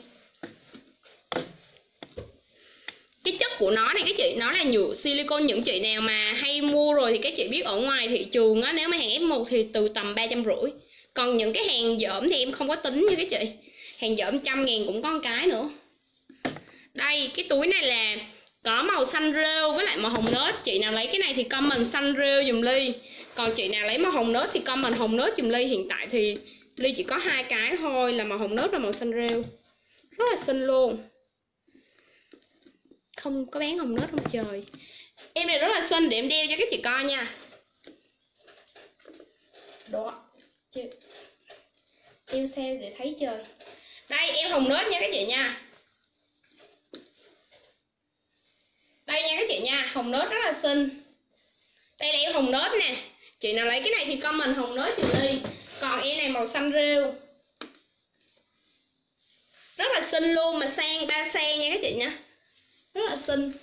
Cái chất của nó này các chị, nó là nhựa silicone. Những chị nào mà hay mua rồi thì các chị biết ở ngoài thị trường á, nếu mà hàng F1 thì từ tầm 350. Còn những cái hàng dởm thì em không có tính nha các chị. Hàng dởm 100.000 cũng có một cái nữa. Đây, cái túi này là có màu xanh rêu với lại màu hồng nớt. Chị nào lấy cái này thì comment xanh rêu dùm Ly. Còn chị nào lấy màu hồng nớt thì comment hồng nớt dùm Ly. Hiện tại thì Ly chỉ có 2 cái thôi, là màu hồng nớt và màu xanh rêu. Rất là xinh luôn. Không có bán hồng nớt không trời. Em này rất là xinh, để em đeo cho các chị coi nha. Đó, đeo sao để thấy trời. Đây em hồng nớt nha các chị nha. Đây nha các chị nha, hồng nớt rất là xinh. Đây là em hồng nớt nè. Chị nào lấy cái này thì comment hồng nớt dùm Ly. Còn em này màu xanh rêu, rất là xinh luôn, mà sang 3 sang nha các chị nha, rất là xinh.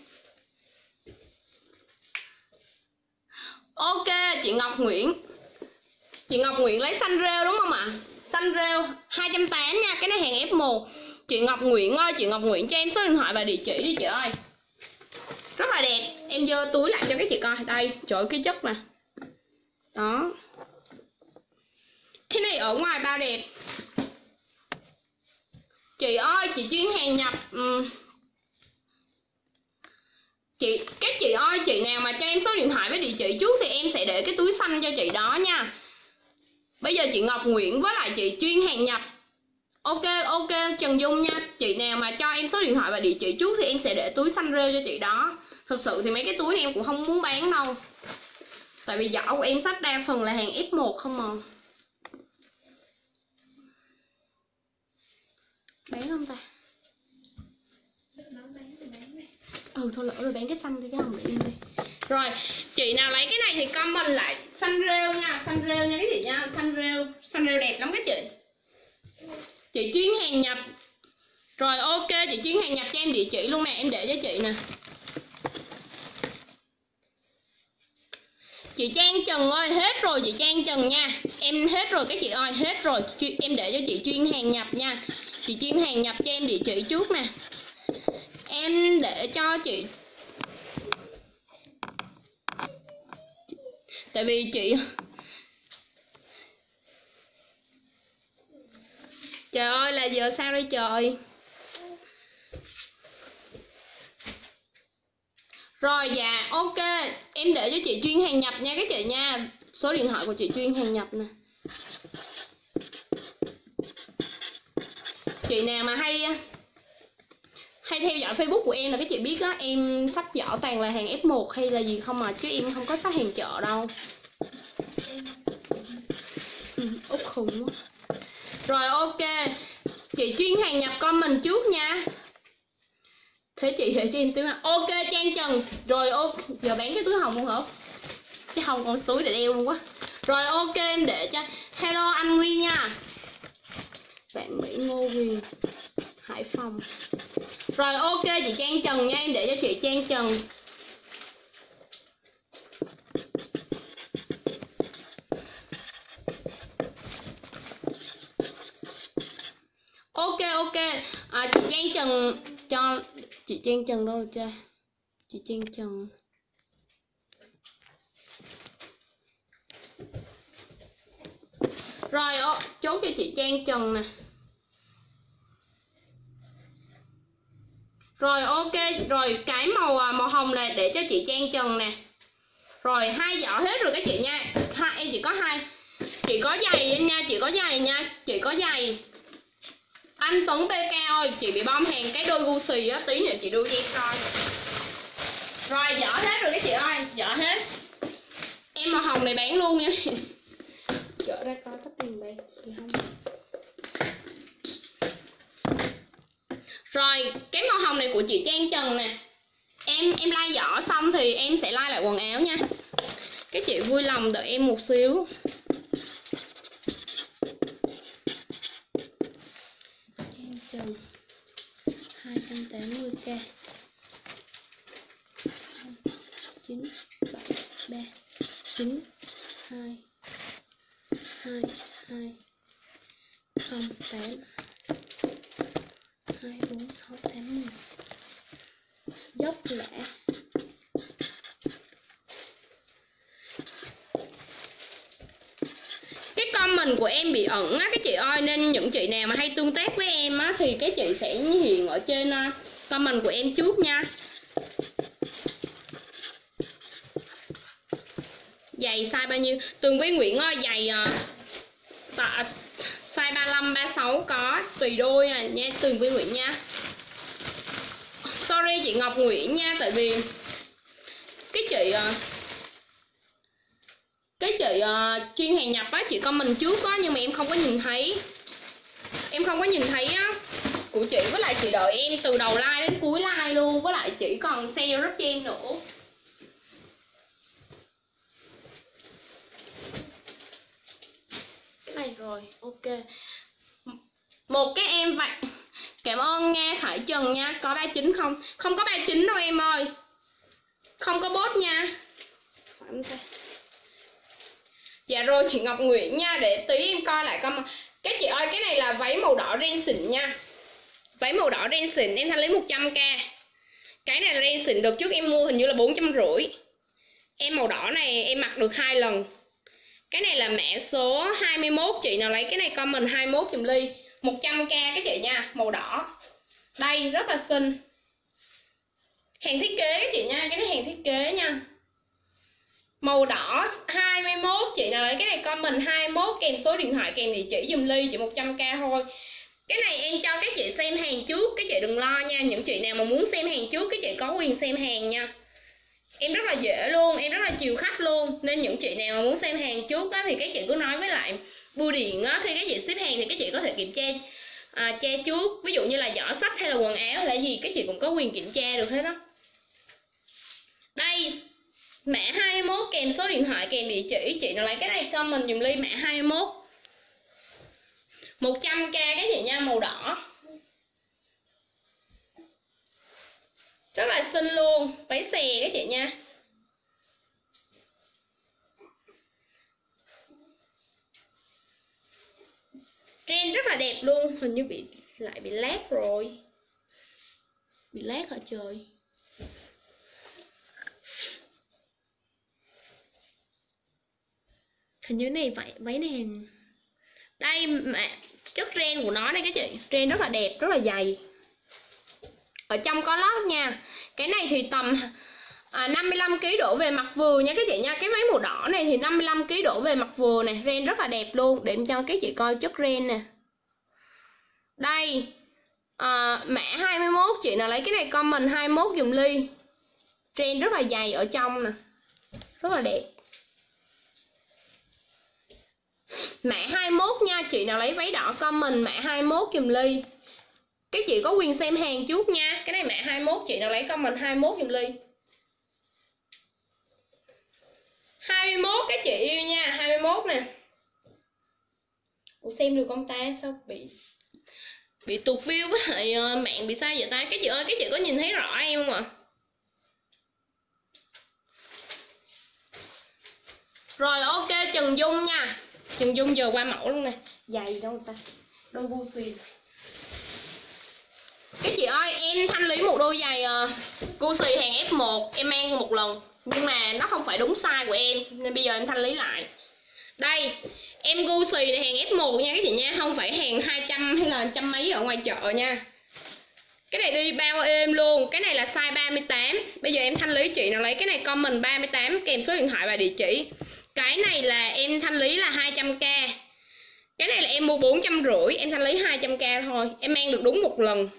Ok, chị Ngọc Nguyễn. Chị Ngọc Nguyễn lấy xanh rêu đúng không ạ? Xanh rêu 280 nha, cái này hàng F1. Chị Ngọc Nguyễn ơi, chị Ngọc Nguyễn cho em số điện thoại và địa chỉ đi chị ơi. Rất là đẹp. Em dơ túi lại cho các chị coi. Đây, trời ơi, cái chất nè. Đó. Cái này ở ngoài bao đẹp. Chị ơi, chị chuyên hàng nhập. Các chị ơi, chị nào mà cho em số điện thoại với địa chỉ trước thì em sẽ để cái túi xanh cho chị đó nha. Bây giờ chị Ngọc Nguyễn với lại chị chuyên hàng nhập. Ok, Trần Dung nha. Chị nào mà cho em số điện thoại và địa chỉ trước thì em sẽ để túi xanh rêu cho chị đó. Thực sự thì mấy cái túi này em cũng không muốn bán đâu. Tại vì giỏ của em xách đa phần là hàng F1 không à. Bán không ta? Thôi lỡ rồi, bán cái xanh đi, cái hồng để im đi. Rồi, chị nào lấy cái này thì comment lại xanh rêu nha, xanh rêu nha các chị nha, xanh rêu đẹp lắm các chị. Chị chuyên hàng nhập. Rồi ok, chị chuyên hàng nhập cho em địa chỉ luôn nè, em để cho chị nè. Chị Trang Trần ơi, hết rồi chị Trang Trần nha. Em hết rồi các chị ơi, hết rồi. Em để cho chị chuyên hàng nhập nha. Chị chuyên hàng nhập cho em địa chỉ trước nè. Em để cho chị. Tại vì chị, trời ơi là giờ sao đây trời. Rồi dạ ok, em để cho chị chuyên hàng nhập nha các chị nha. Số điện thoại của chị chuyên hàng nhập nè. Chị nào mà hay theo dõi Facebook của em là các chị biết á, em xách giỏ toàn là hàng F1 hay là gì không à, chứ em không có xách hàng chợ đâu. Út khùng quá. Rồi ok, chị chuyên hàng nhập comment trước nha. Thế chị để cho em túi mà. Ok Trang Trần. Rồi ok, giờ bán cái túi hồng luôn hả? Cái hồng còn túi để đeo luôn quá. Rồi ok, em để cho. Hello anh Huy nha. Bạn Mỹ Ngô Huyền, Hải Phòng. Rồi ok chị Trang Trần nha, em để cho chị Trang Trần. Ok chị Trang Trần cho chị Trang Trần đâu rồi cha? Chị Trang Trần. Rồi chốt cho chị Trang Trần nè. Rồi ok, rồi cái màu hồng là để cho chị Trang Trần nè. Rồi 2 giỏ hết rồi các chị nha. Em chỉ có 2. Chị có giày nha, chị có giày nha, chị có giày. Anh Tuấn PK ơi, chị bị bom hàng cái đôi Gucci á, tí nữa chị đưa cho em coi. Rồi giỏ hết rồi các chị ơi, giỏ hết. Em màu hồng này bán luôn nha. Chở ra coi có tiền bán gì không. Rồi cái màu hồng này của chị Trang Trần nè. Em like giỏ xong thì em sẽ like lại quần áo nha. Các chị vui lòng đợi em một xíu. Em trừ 280k 9 7 3 9 2 2 2 0 8 2 4 6 8 10. Dốc lẻ. Cái comment của em bị ẩn á các chị ơi, nên những chị nào mà hay tương tác với em á thì các chị sẽ hiện ở trên comment của em trước nha. Giày size bao nhiêu? Tường Vi Nguyễn ơi, giày size 35, 36 có, tùy đôi nha Tường Vi Nguyễn nha. Sorry chị Ngọc Nguyễn nha, tại vì cái chị chuyên hàng nhập á, chị comment trước á, nhưng mà em không có nhìn thấy. Em không có nhìn thấy á của chị, với lại chị đợi em từ đầu like đến cuối like luôn, với lại chị còn share rất cho em nữa. Cái này rồi, ok. Một cái em vậy. Cảm ơn nha Khải Trần nha. Có 39 không? Không có 39 đâu em ơi. Không có bốt nha. Dạ rồi chị Ngọc Nguyễn nha. Để tí em coi lại comment. Các chị ơi, cái này là váy màu đỏ ren xịn nha. Váy màu đỏ ren xịn em thanh lý 100k. Cái này là ren xịn, đợt trước em mua hình như là 450. Em màu đỏ này em mặc được 2 lần. Cái này là mã số 21. Chị nào lấy cái này comment 21 dùm Ly. 100k các chị nha, màu đỏ. Đây rất là xinh. Hàng thiết kế các chị nha, cái này hàng thiết kế nha. Màu đỏ 21, chị nào lấy cái này comment 21 kèm số điện thoại kèm địa chỉ dùm Ly, chị 100k thôi. Cái này em cho các chị xem hàng trước, các chị đừng lo nha. Những chị nào mà muốn xem hàng trước, các chị có quyền xem hàng nha. Em rất là dễ luôn, em rất là chiều khách luôn. Nên những chị nào mà muốn xem hàng trước á, thì các chị cứ nói với lại bưu điện á, khi các chị ship hàng thì các chị có thể kiểm tra tra trước. Ví dụ như là giỏ xách hay là quần áo hay là gì, các chị cũng có quyền kiểm tra được hết đó. Đây, mã 21 kèm số điện thoại kèm địa chỉ. Chị nào lấy cái này comment dùm Ly mã 21. 100k các chị nha, màu đỏ. Rất là xinh luôn, váy xè các chị nha. Trend rất là đẹp luôn, hình như bị lát rồi. Bị lát hả trời. Hình như này vậy, váy này hình. Đây mà chất ren của nó đây các chị, ren rất là đẹp, rất là dày. Ở trong có lót nha. Cái này thì tầm 55kg đổ về mặt vừa nha các chị nha. Cái váy màu đỏ này thì 55kg đổ về mặt vừa nè. Ren rất là đẹp luôn. Để em cho các chị coi chất ren nè. Đây mã 21. Chị nào lấy cái này comment 21 dùm Ly. Ren rất là dày ở trong nè. Rất là đẹp. Mã 21 nha. Chị nào lấy váy đỏ comment mã 21 dùm Ly. Các chị có quyền xem hàng trước nha. Cái này mã 21. Chị nào lấy comment 21 dùm Ly. 21 các chị yêu nha. 21 nè. Ủa xem được không ta? Sao bị tụt view với lại mạng bị sao vậy ta? Các chị ơi, các chị có nhìn thấy rõ em không ạ? Rồi ok, Trần Dung nha. Trần Dung giờ qua mẫu luôn nè. Giày đâu ta? Đôi Gucci. Các chị ơi, em thanh lý một đôi giày Gucci hàng F1. Em mang một lần, nhưng mà nó không phải đúng size của em, nên bây giờ em thanh lý lại. Đây, em Gucci này hàng F1 nha các chị nha. Không phải hàng 200 hay là trăm mấy ở ngoài chợ nha. Cái này đi bao êm luôn. Cái này là size 38. Bây giờ em thanh lý, chị nào lấy cái này comment 38 kèm số điện thoại và địa chỉ. Cái này là em thanh lý là 200k. Cái này là em mua 450, em thanh lý 200k thôi. Em mang được đúng một lần.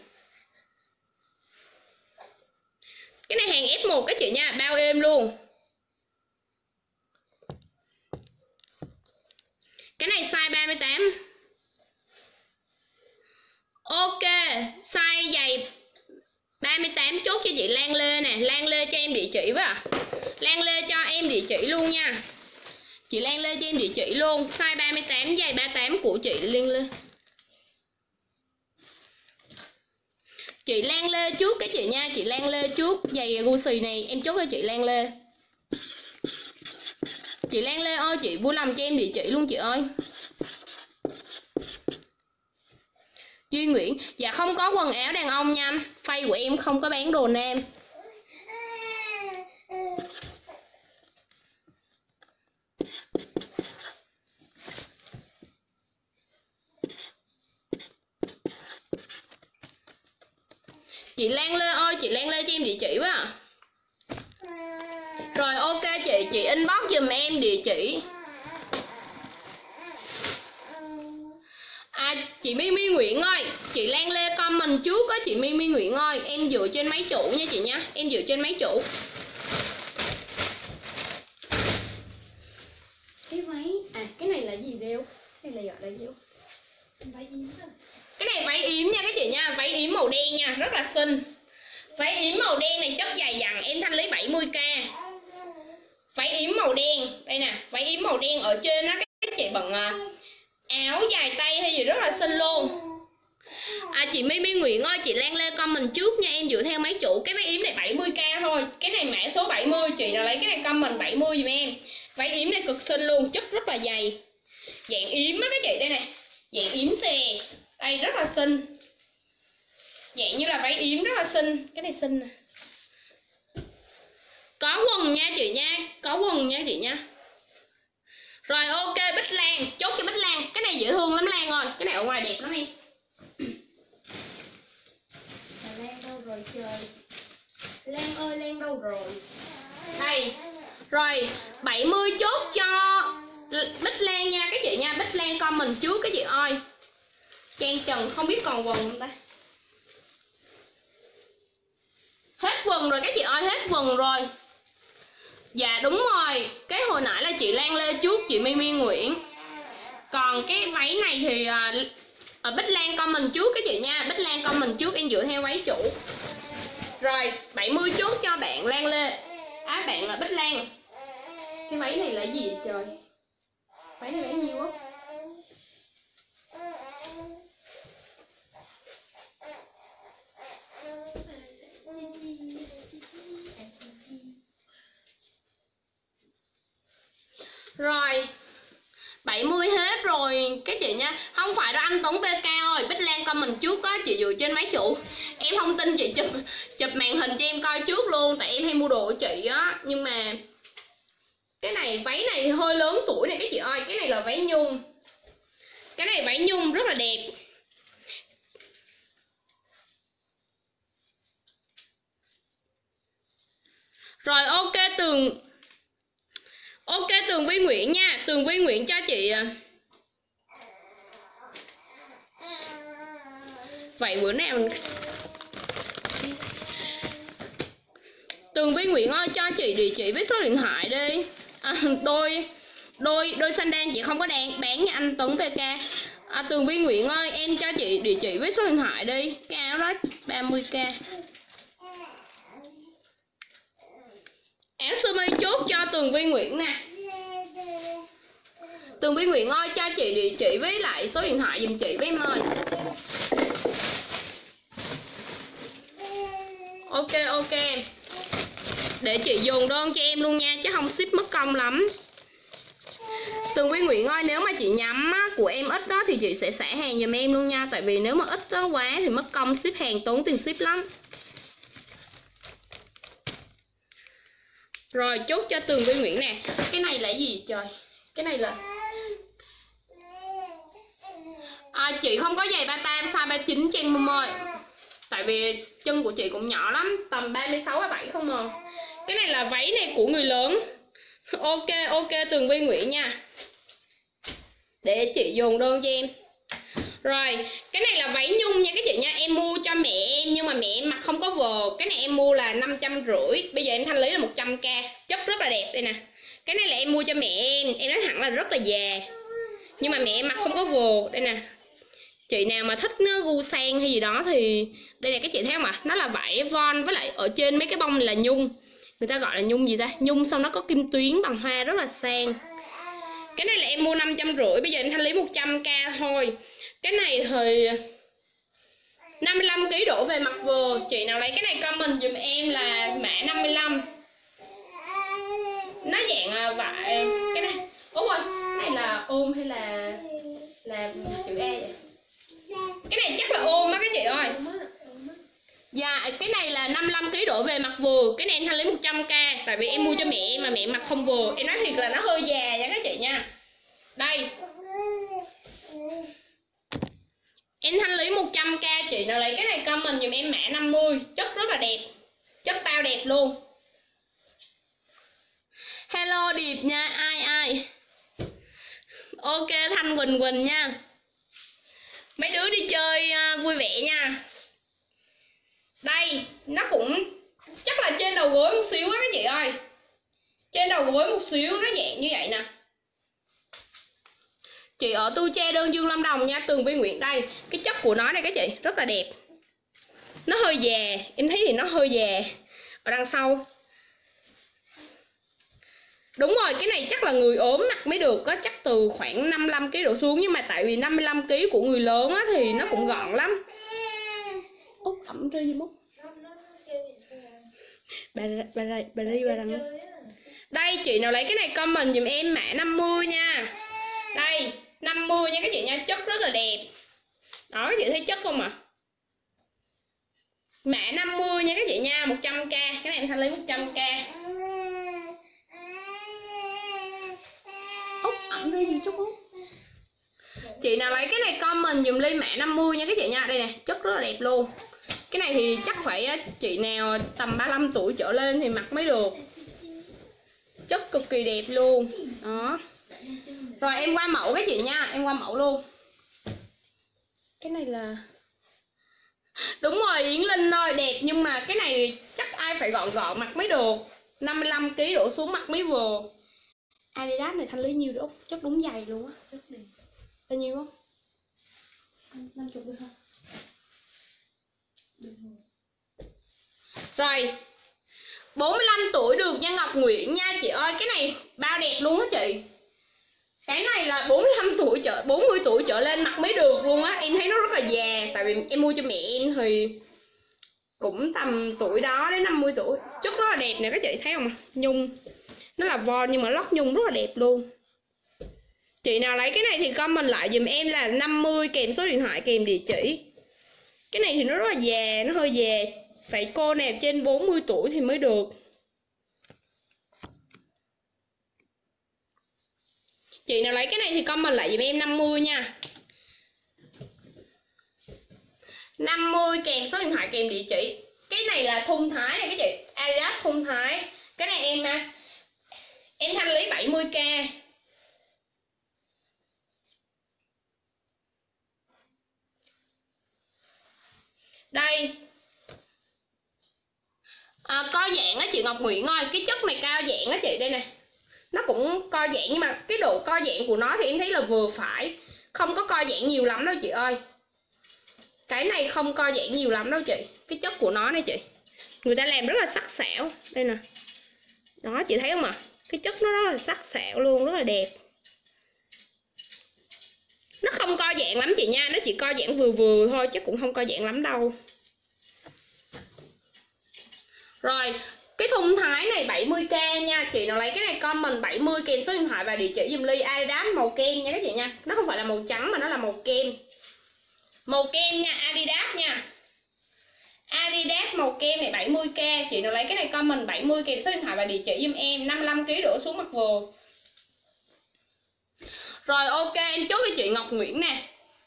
Cái này hàng F1 các chị nha, bao êm luôn. Cái này size 38. Ok, size giày 38 chốt cho chị Lan Lê nè. Lan Lê cho em địa chỉ với Lan Lê cho em địa chỉ luôn nha. Chị Lan Lê cho em địa chỉ luôn. Size 38, giày 38 của chị Lan Lê. Chị Lan Lê trước cái chị nha. Chị Lan Lê trước giày Gucci này. Em chốt cho chị Lan Lê. Chị Lan Lê ơi, chị vui lòng cho em địa chỉ luôn chị ơi. Duy Nguyễn, dạ không có quần áo đàn ông nha. Phay của em không có bán đồ nam. Chị Lan Lê ơi, chị Lan Lê cho em địa chỉ quá à. Rồi ok chị inbox giùm em địa chỉ. Chị Mimi Nguyễn ơi, chị Lan Lê comment trước á chị Mimi Nguyễn ơi, em dựa trên máy chủ nha chị nha, em dựa trên máy chủ. Cái váy, cái này là gì đeo? Cái này gọi là gì? Váy yếm à? Cái này váy yếm nha các chị nha, váy yếm màu đen nha, rất là xinh. Váy yếm màu đen này chất dài dặn, em thanh lý 70k. Váy yếm màu đen, đây nè, váy yếm màu đen ở trên đó các chị bằng áo dài tay hay gì rất là xinh luôn. Chị Mimi Nguyễn ơi, chị Lan Lê comment trước nha, em dựa theo máy chủ. Cái váy yếm này 70k thôi, cái này mã số 70, chị nào lấy cái này comment 70 giùm em. Váy yếm này cực xinh luôn, chất rất là dày, dạng yếm á các chị, đây này, dạng yếm xè, đây rất là xinh, dạng như là váy yếm rất là xinh. Cái này xinh nè, có quần nha chị nha, có quần nha chị nha. Rồi ok, Bích Lan, chốt cho Bích Lan. Cái này dễ thương lắm Lan ơi, cái này ở ngoài đẹp lắm em. Lan đâu rồi trời, Lan ơi Lan đâu rồi. Đây, rồi 70 chốt cho Bích Lan nha các chị nha. Bích Lan comment trước các chị ơi. Trang Trần không biết còn quần không ta. Hết quần rồi các chị ơi, hết quần rồi. Dạ đúng rồi, cái hồi nãy là chị Lan Lê trước chị Mimi Nguyễn. Còn cái váy này thì Bích Lan comment trước các chị nha. Bích Lan comment trước, em dựa theo váy chủ. Rồi 70 chốt cho bạn Lan Lê. Bạn là Bích Lan. Cái váy này là gì vậy trời? Váy này bán nhiêu á? Rồi 70 hết rồi các chị nha. Không phải đâu anh Tuấn PK ơi, Bích Lan comment trước á, chị dựa trên máy chủ. Em không tin chị chụp màn hình cho em coi trước luôn, tại em hay mua đồ của chị á. Nhưng mà cái này váy này hơi lớn tuổi này các chị ơi. Cái này là váy nhung. Cái này váy nhung rất là đẹp. Rồi ok Tường Vi Nguyễn nha. Tường Vi Nguyễn cho chị. Vậy bữa nào Tường Vi Nguyễn ơi cho chị địa chỉ với số điện thoại đi. Đôi sandal chị không có bán nha anh Tuấn PK. Tường Vi Nguyễn ơi em cho chị địa chỉ với số điện thoại đi. Cái áo đó 30k. Áo sơ mi chốt cho Tường Vi Nguyễn nè. Tường Vi Nguyễn ơi cho chị địa chỉ với lại số điện thoại giùm chị với em ơi. Ok để chị dồn đơn cho em luôn nha, chứ không ship mất công lắm. Tường Vi Nguyễn ơi, nếu mà chị nhắm á, của em ít đó thì chị sẽ xả hàng giùm em luôn nha. Tại vì nếu mà ít đó quá thì mất công ship hàng, tốn tiền ship lắm. Rồi chốt cho Tường Vi Nguyễn nè. Cái này là gì trời? Cái này là chị không có giày bata size 39 Trang Mum ơi. Tại vì chân của chị cũng nhỏ lắm, tầm 36 37 không à. Cái này là váy này của người lớn. Ok Tường Vi Nguyễn nha. Để chị dồn đơn cho em. Rồi, cái này là váy nhung nha các chị nha. Em mua cho mẹ em nhưng mà mẹ em mặc không có vờ. Cái này em mua là 550. Bây giờ em thanh lý là 100k. Chất rất là đẹp đây nè. Cái này là em mua cho mẹ em nói thẳng là rất là già. Nhưng mà mẹ em mặc không có vờ. Đây nè. Chị nào mà thích nó gu sang hay gì đó thì đây là các chị thấy không ạ? Nó là vải von với lại ở trên mấy cái bông là nhung. Người ta gọi là nhung gì ta? Nhung xong nó có kim tuyến bằng hoa rất là sang. Cái này là em mua 550, bây giờ em thanh lý 100k thôi. Cái này thì 55kg đổ về mặt vừa. Chị nào lấy cái này comment dùm em là mã 55. Nó dạng vải cái này. Ủa rồi, cái này là ôm hay là chữ E vậy? Cái này chắc là ôm á các chị ơi. Dạ, cái này là 55kg đổ về mặt vừa. Cái này em thanh lý 100k. Tại vì em mua cho mẹ em mà mẹ mặc không vừa. Em nói thiệt là nó hơi già nha các chị nha. Đây, em thanh lý 100k. Chị nào lấy cái này comment dùm em mã 50. Chất rất là đẹp, chất bao đẹp luôn. Hello Điệp nha. Ai ok, Thanh Quỳnh Quỳnh nha. Mấy đứa đi chơi vui vẻ nha. Đây, nó cũng chắc là trên đầu gối một xíu á các chị ơi. Trên đầu gối một xíu, nó dạng như vậy nè. Chị ở Tu Tre, Đơn Dương, Lâm Đồng nha. Tường Vi Nguyễn. Đây, cái chất của nó này các chị, rất là đẹp. Nó hơi già, em thấy thì nó hơi già. Ở đằng sau. Đúng rồi, cái này chắc là người ốm mặc mới được. Có chắc từ khoảng 55kg đổ xuống. Nhưng mà tại vì 55kg của người lớn á, thì nó cũng gọn lắm. Út ẩm rơi gì mút. Bà rằng đây, chị nào lấy cái này comment dùm em mã 50 nha. Đây, 50 nha các chị nha. Chất rất là đẹp. Đó, các chị thấy chất không ạ? Mã 50 nha các chị nha. 100k. Cái này em thanh lý 100k. Út ẩm rơi gì chút Út. Chị nào lấy cái này comment dùm ly mã 50 nha các chị nha. Đây nè, chất rất là đẹp luôn. Cái này thì chắc phải chị nào tầm 35 tuổi trở lên thì mặc mới được. Chất cực kỳ đẹp luôn. Đó. Rồi em qua mẫu các chị nha. Em qua mẫu luôn. Cái này là đúng rồi Yến Linh ơi, đẹp. Nhưng mà cái này chắc ai phải gọn gọn mặc mới được. 55kg đổ xuống mặc mới vừa. Adidas này thanh lý nhiêu được? Chất đúng dày luôn á. Chất đẹp. Bao nhiêu không? 50 được không? Được rồi. 45 tuổi được nha Ngọc Nguyễn nha chị ơi. Cái này bao đẹp luôn á chị. Cái này là 45 tuổi 40 tuổi trở lên mặc mới được luôn á. Em thấy nó rất là già. Tại vì em mua cho mẹ em thì cũng tầm tuổi đó đến 50 tuổi. Chất rất là đẹp nè các chị thấy không? Nhung. Nó là von nhưng mà lót nhung rất là đẹp luôn. Chị nào lấy cái này thì comment lại dùm em là 50 kèm số điện thoại kèm địa chỉ. Cái này thì nó rất là già, nó hơi già. Phải cô nào trên 40 tuổi thì mới được. Chị nào lấy cái này thì comment lại dùm em 50 nha. 50 kèm số điện thoại kèm địa chỉ. Cái này là thun thái này các chị. Adidas thun thái. Cái này em thanh lý 70k. Đây. Co giãn á chị Ngọc Nguyễn ơi. Cái chất này cao giãn á chị. Đây nè. Nó cũng co giãn nhưng mà cái độ co giãn của nó thì em thấy là vừa phải. Không có co giãn nhiều lắm đâu chị ơi. Cái này không co giãn nhiều lắm đâu chị. Cái chất của nó này chị. Người ta làm rất là sắc sảo. Đây nè. Đó chị thấy không ạ? Cái chất nó rất là sắc sảo luôn. Rất là đẹp. Nó không co giãn lắm chị nha. Nó chỉ co giãn vừa vừa thôi. Chứ cũng không co giãn lắm đâu. Rồi. Cái thun thái này 70k nha. Chị nào lấy cái này comment 70 kèm số điện thoại và địa chỉ dùm ly. Adidas màu kem nha các chị nha. Nó không phải là màu trắng mà nó là màu kem. Màu kem nha. Adidas nha. Adidas màu kem này 70k. Chị nào lấy cái này comment 70 kèm số điện thoại và địa chỉ dùm em. 55kg đổ xuống mặt vừa. Rồi ok, em chốt cho chị Ngọc Nguyễn nè.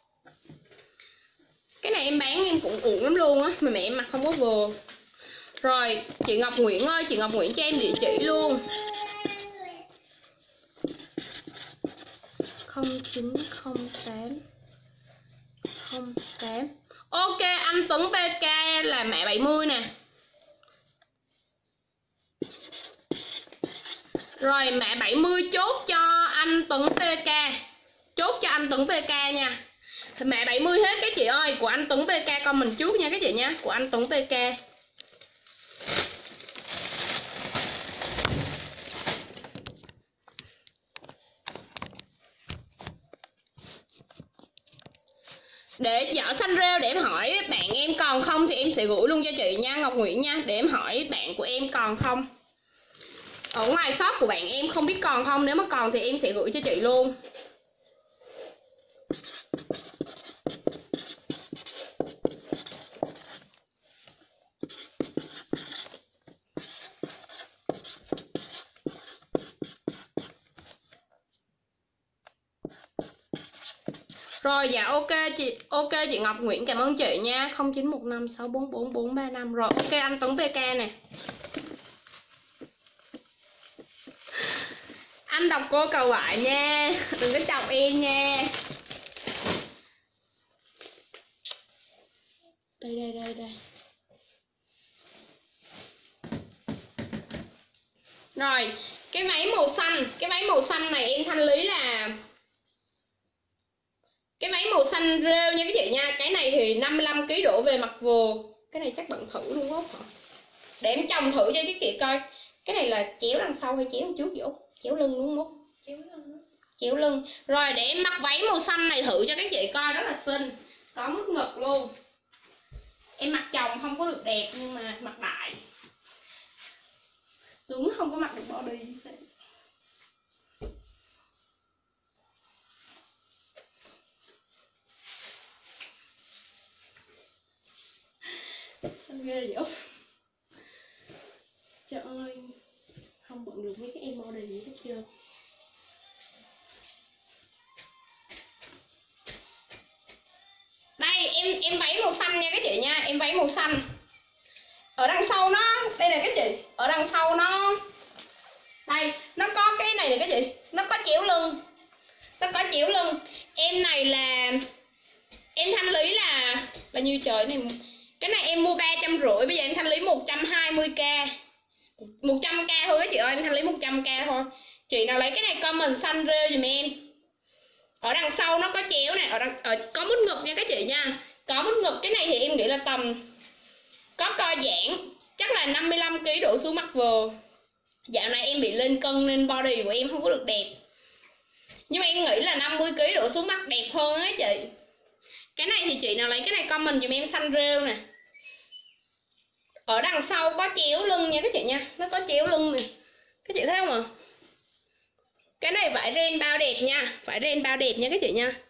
Cái này em bán em cũng uổng lắm luôn á. Mà mẹ em mặc không có vừa. Rồi, chị Ngọc Nguyễn ơi, chị Ngọc Nguyễn cho em địa chỉ luôn. 0908 08. Ok, anh Tuấn PK là mẹ 70 nè. Rồi, mẹ 70 chốt cho anh Tuấn PK. Chốt cho anh Tuấn PK nha. Mẹ 70 hết các chị ơi. Của anh Tuấn PK comment trước nha các chị nha. Của anh Tuấn PK. Để giỏ xanh rêu để em hỏi bạn em còn không thì em sẽ gửi luôn cho chị nha Ngọc Nguyễn nha. Để em hỏi bạn của em còn không. Ở ngoài shop của bạn em không biết còn không. Nếu mà còn thì em sẽ gửi cho chị luôn. Rồi dạ ok chị Ngọc Nguyễn, cảm ơn chị nha. 0915644435. Rồi ok anh Tuấn VK nè. Anh đọc cô cầu lại nha, đừng có chọc em nha. Đây. Rồi, cái váy màu xanh này em thanh lý là cái váy màu xanh rêu nha các chị nha. Cái này thì 55 kg đổ về mặt vừa. Cái này chắc bạn thử luôn Út hả? Để em chồng thử cho các chị coi. Cái này là chéo đằng sau hay chéo trước vậy Út? Chéo lưng đúng không Út? Chéo lưng. Rồi để em mặc váy màu xanh này thử cho các chị coi, rất là xinh. Có mút ngực luôn. Em mặc chồng không có được đẹp nhưng mà mặc đại. Tuấn không có mặc được body. Sao ghê vậy Út? Trời ơi, không bận được mấy cái em body gì hết chưa. Đây em váy màu xanh nha các chị nha. Em váy màu xanh. Ở đằng sau nó, đây nè các chị. Ở đằng sau nó, đây, nó có cái này nè các chị. Nó có chéo lưng. Em này là em thanh lý là bao nhiêu trời này. Cái này em mua 350, bây giờ em thanh lý 120k. 100k thôi các chị ơi, em thanh lý 100k thôi. Chị nào lấy cái này comment xanh rêu giùm em. Ở đằng sau nó có chéo này, có mút ngực nha các chị nha. Có mút ngực, cái này thì em nghĩ là tầm có co giãn, chắc là 55 kg đổ xuống mặt vừa. Dạo này em bị lên cân nên body của em không có được đẹp. Nhưng mà em nghĩ là 50 kg đổ xuống mặt đẹp hơn á chị. Cái này thì chị nào lấy cái này comment giùm em xanh rêu nè. Ở đằng sau có chéo lưng nha các chị nha. Nó có chéo lưng nè. Các chị thấy không ạ? Cái này vải ren bao đẹp nha. Vải ren bao đẹp nha các chị nha.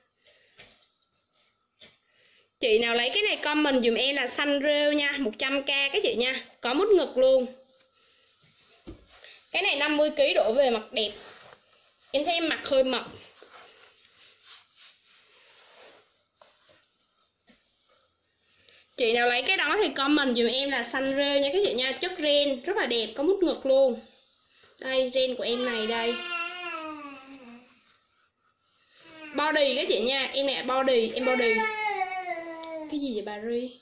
Chị nào lấy cái này comment dùm em là xanh rêu nha, 100k các chị nha. Có mút ngực luôn. Cái này 50 kg đổ về mặt đẹp. Em thấy em mặc hơi mập. Chị nào lấy cái đó thì comment dùm em là xanh rêu nha các chị nha. Chất ren rất là đẹp, có mút ngực luôn. Đây, ren của em này đây. Body các chị nha. Em này body, em body. Cái gì vậy bà Ri?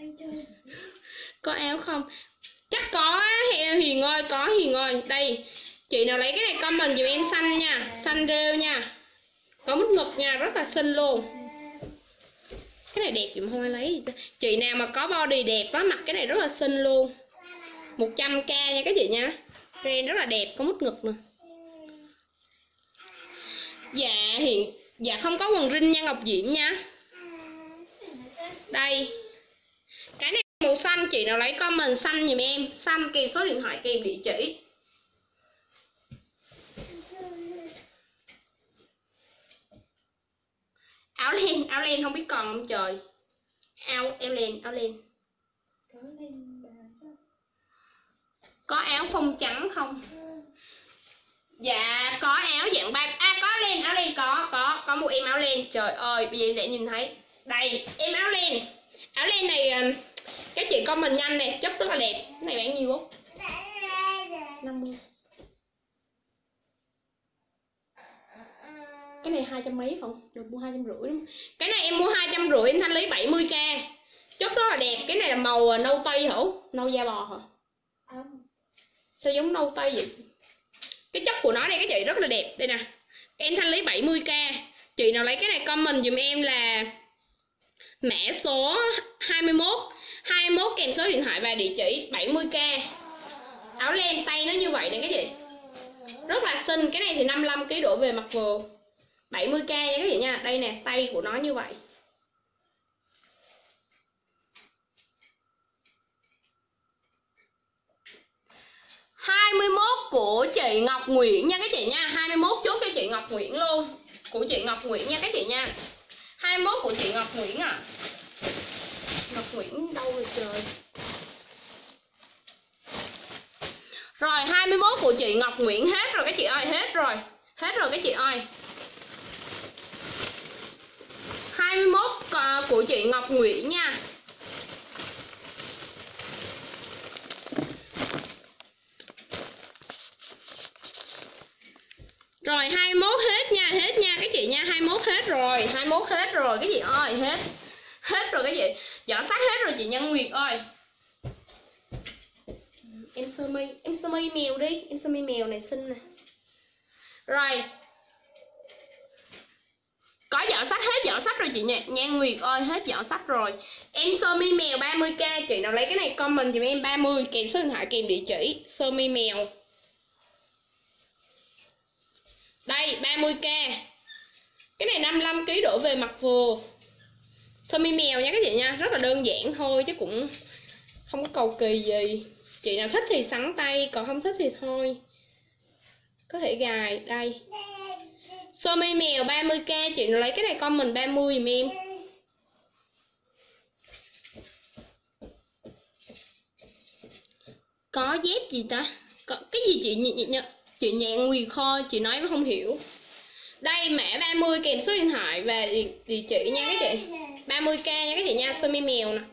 Có áo không? Chắc có Hiền ơi, có Hiền ơi. Đây, chị nào lấy cái này comment dùm em xanh nha. Xanh rêu nha. Có mút ngực nha, rất là xinh luôn. Cái này đẹp dùm không ai lấy. Chị nào mà có body đẹp á, mặc cái này rất là xinh luôn. 100k nha các chị nha. Ren rất là đẹp, có mút ngực nè. Dạ không có quần rin nha Ngọc Diễm nha. Đây. Cái này màu xanh, chị nào lấy comment xanh giùm em. Xanh kèm số điện thoại kèm địa chỉ. Áo len không biết còn không trời. Áo len. Có áo phông trắng không? Dạ có áo dạng ba. Có áo len có một em áo len. Trời ơi, bây giờ em để nhìn thấy. Đây, em áo len. Áo len này các chị comment nhanh nè, chất rất là đẹp. Cái này bán nhiêu không? 50. Cái này 200 mấy không? Được mua 250 đúng không? Cái này em mua 250, em thanh lý 70k. Chất rất là đẹp. Cái này là màu nâu tây hả? Nâu da bò hả? Sao giống nâu tây vậy? Cái chất của nó đây các chị rất là đẹp. Đây nè. Em thanh lý 70k. Chị nào lấy cái này comment dùm em là mã số 21 kèm số điện thoại và địa chỉ. 70k. Áo len tay nó như vậy nè các chị. Rất là xinh. Cái này thì 55 kg đổ về mặt vừa. 70k nha các chị nha. Đây nè, tay của nó như vậy. của chị Ngọc Nguyễn nha các chị nha. 21 chốt cho chị Ngọc Nguyễn luôn. Của chị Ngọc Nguyễn nha các chị nha. 21 của chị Ngọc Nguyễn à. Ngọc Nguyễn đâu rồi trời. Rồi 21 của chị Ngọc Nguyễn hết rồi các chị ơi, hết rồi. Hết rồi các chị ơi. 21 của chị Ngọc Nguyễn nha. Rồi 21 hết nha các chị nha. 21 hết rồi, 21 hết rồi các chị ơi, hết. Hết rồi các chị. Giỏ sách hết rồi chị Nhân Nguyệt ơi. Em sơ mi mèo đi, em sơ mi mèo này xinh nè. Rồi. Có giỏ sách, hết giỏ sách rồi chị Nhan Nguyệt ơi, hết giỏ sách rồi. Em sơ mi mèo 30k, chị nào lấy cái này comment giùm em 30 kèm số điện thoại kèm địa chỉ. Sơ mi mèo. Đây 30k. Cái này 55 kg đổ về mặc vừa. Sơ mi mèo nha các chị nha, rất là đơn giản thôi chứ cũng không có cầu kỳ gì. Chị nào thích thì sắn tay, còn không thích thì thôi. Có thể gài đây. Sơ mi mèo 30k, chị nào lấy cái này comment 30 giùm em. Có dép gì ta? Có cái gì chị Nhạn Nguyệt Kho, chị nói không hiểu. Đây mã 30 kèm số điện thoại và địa chỉ nha các chị. 30k nha các chị nha, sơ mi mèo nè.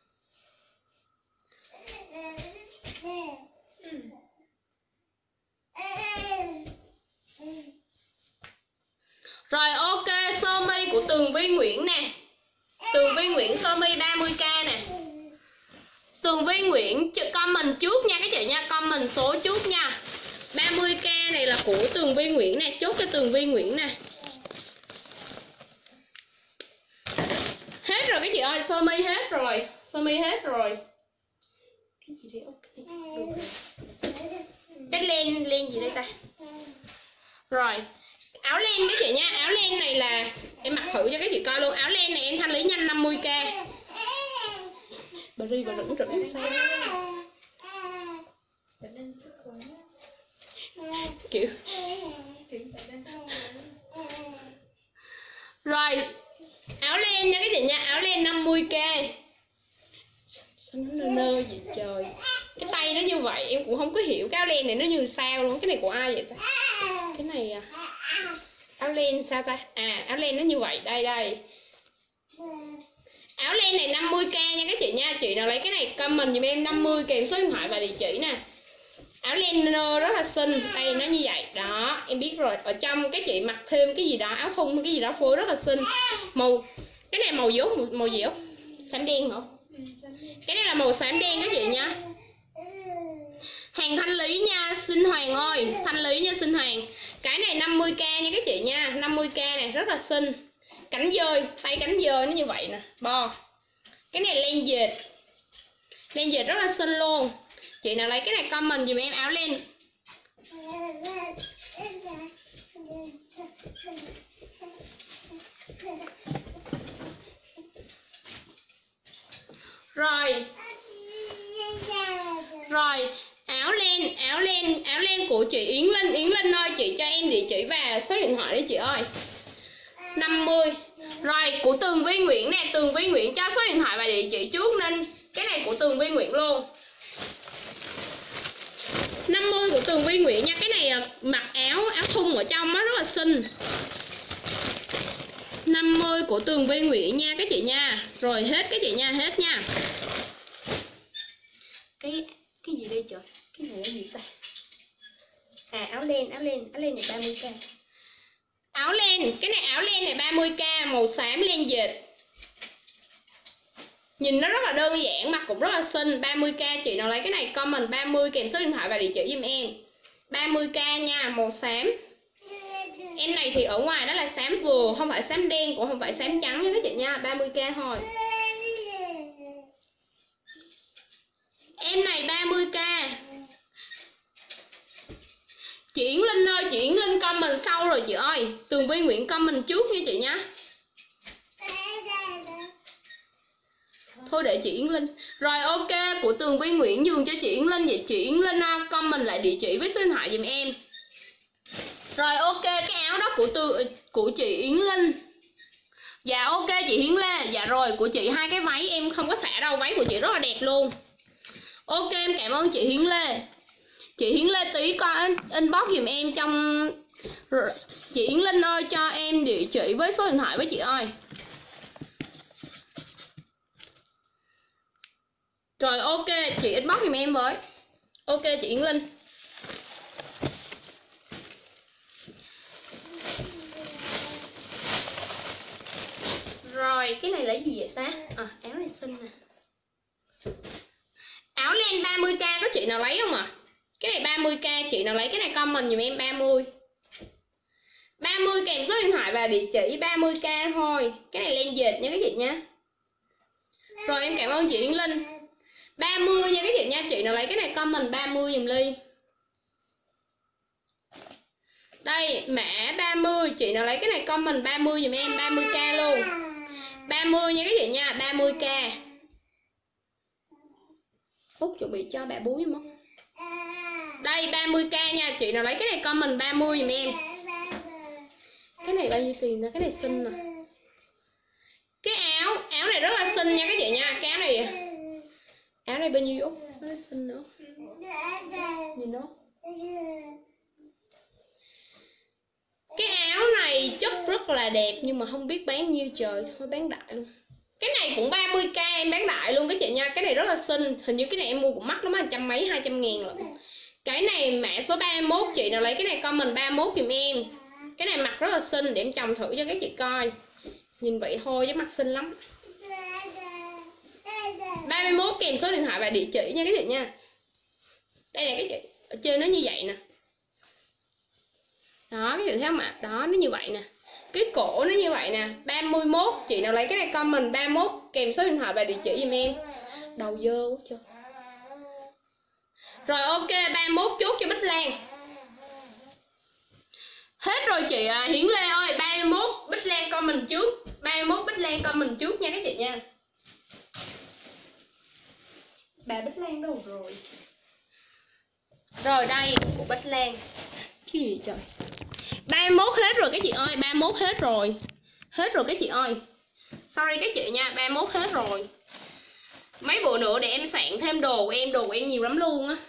Rồi ok, sơ mi của Tường Vi Nguyễn nè. Tường Vi Nguyễn sơ mi 30k nè. Tường Vi Nguyễn comment trước nha các chị nha, comment số trước nha. 30k này là của Tường Vi Nguyễn nè, chốt cho Tường Vi Nguyễn nè. Hết rồi các chị ơi, sơ mi hết rồi, sơ mi hết rồi. Cái gì đấy? Cái len gì đây ta? Rồi. Áo len các chị nha, áo len này là em mặc thử cho các chị coi luôn. Áo len này em thanh lý nhanh 50k. Bà Ri bà rửng rửng sao? Kiểu rồi áo len nha các chị nha, áo len 50k. Sao nó nơ vậy trời. Cái tay nó như vậy em cũng không có hiểu cái áo len này nó như sao luôn. Cái này của ai vậy ta? Cái này à, áo len sao ta? À áo len nó như vậy, đây đây. Áo len này 50k nha các chị nha. Chị nào lấy cái này comment giùm em 50 kèm số điện thoại và địa chỉ nè. Áo len rất là xinh, đây nó như vậy đó, em biết rồi. Ở trong cái chị mặc thêm cái gì đó, áo thun cái gì đó phối rất là xinh. Màu cái này màu dốt, màu gì không? Xám đen hả? Cái này là màu xám đen các chị nha. Hàng thanh lý nha Sinh Hoàng ơi, thanh lý nha Sinh Hoàng. Cái này 50k nha các chị nha, 50k này rất là xinh. Cánh dơi, tay cánh dơi nó như vậy nè, bo. Cái này len dệt. Len dệt rất là xinh luôn. Chị nào lấy cái này comment dùm em áo len. Rồi. Rồi, áo len của chị Yến Linh ơi, chị cho em địa chỉ và số điện thoại đi chị ơi. 50. Rồi, của Tường Vi Nguyễn nè, Tường Vi Nguyễn cho số điện thoại và địa chỉ trước nên cái này của Tường Vi Nguyễn luôn. 50 của Tường Vi Nguyễn nha. Cái này mặc áo thun ở trong á rất là xinh. 50 của Tường Vi Nguyễn nha các chị nha. Rồi hết các chị nha, hết nha. Cái gì đây trời? Cái này là gì ta? À áo len này 30k. Áo len, cái này áo len này 30k, màu xám len dệt. Nhìn nó rất là đơn giản, mặc cũng rất là xinh. 30k, chị nào lấy cái này comment 30 kèm số điện thoại và địa chỉ giùm em. 30k nha, màu xám. Em này thì ở ngoài đó là xám vừa, không phải xám đen cũng không phải xám trắng nha các chị nha. 30k thôi. Em này 30k. Chị Yến Linh ơi, chị Yến Linh comment sau rồi chị ơi. Tường Vi Nguyễn comment trước nha chị nha. Thôi để chị Yến Linh. Rồi ok, của Tường Vi Nguyễn nhường cho chị Yến Linh. Vậy chị Yến Linh comment lại địa chỉ với số điện thoại giùm em. Rồi ok, cái áo đó của chị Yến Linh. Dạ ok chị Hiến Lê. Dạ rồi, của chị hai cái váy em không có xả đâu, váy của chị rất là đẹp luôn. Ok em cảm ơn chị Hiến Lê. Chị Hiến Lê tí coi inbox giùm em trong. Chị Yến Linh ơi cho em địa chỉ với số điện thoại với chị ơi. Rồi ok chị inbox giùm em với. Ok chị Yến Linh. Rồi cái này là gì vậy ta? Áo này xinh nè. Áo len 30k có chị nào lấy không ạ? Cái này 30k, chị nào lấy cái này comment giùm em 30. 30 kèm số điện thoại và địa chỉ 30k thôi. Cái này len dệt nha các chị nha. Rồi em cảm ơn chị Yến Linh. 30 nha các chị nha, chị nào lấy cái này comment 30 giùm Ly. Đây, mã 30, chị nào lấy cái này comment 30 giùm em, 30k luôn. 30 nha các chị nha, 30k. Phúc chuẩn bị cho bà bú với mất. Đây 30k nha, chị nào lấy cái này comment 30 giùm em. Cái này bao nhiêu tiền nè, cái này xinh nè. Cái áo này rất là xinh nha các chị nha, cái áo này bao nhiêu Út? Nó xinh nữa. Nhìn nó. Cái áo này chất rất là đẹp nhưng mà không biết bán nhiêu trời, thôi bán đại luôn. Cái này cũng 30k em bán đại luôn các chị nha, cái này rất là xinh, hình như cái này em mua cũng mắc lắm, 100 mấy 200 ngàn lận. Cái này mã số 31, chị nào lấy cái này comment 31 giùm em. Cái này mặc rất là xinh, để em chồng thử cho các chị coi. Nhìn vậy thôi chứ mặc xinh lắm. 31 kèm số điện thoại và địa chỉ nha các chị nha. Đây là các chị, ở trên nó như vậy nè. Đó, các chị thấy không ạ? Đó, nó như vậy nè. Cái cổ nó như vậy nè. 31, chị nào lấy cái này comment 31 kèm số điện thoại và địa chỉ giùm em. Đầu dơ quá chưa. Rồi ok, 31 chốt cho Bích Lan. Hết rồi chị Hiển Lê ơi, 31 Bích Lan comment trước. 31 Bích Lan comment trước nha các chị nha. Bà Bích Lan đâu rồi? Rồi đây, của Bích Lan. Cái gì trời? 31 hết rồi các chị ơi, 31 hết rồi. Hết rồi các chị ơi. Sorry các chị nha, 31 hết rồi. Mấy bộ nữa để em soạn thêm đồ của em nhiều lắm luôn á.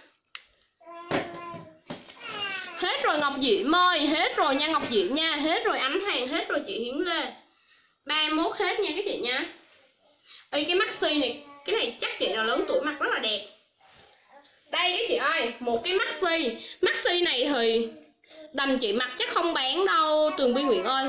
Hết rồi Ngọc Diễm ơi, hết rồi nha Ngọc Diễm nha, hết rồi Ánh Hàng, hết rồi chị Hiến Lê. 31 hết nha các chị nha. Ê cái maxi này, cái này chắc chị nào lớn tuổi mặc rất là đẹp. Đây các chị ơi, một cái maxi này thì đầm chị mặc chắc không bán đâu Tường Vi Nguyễn ơi.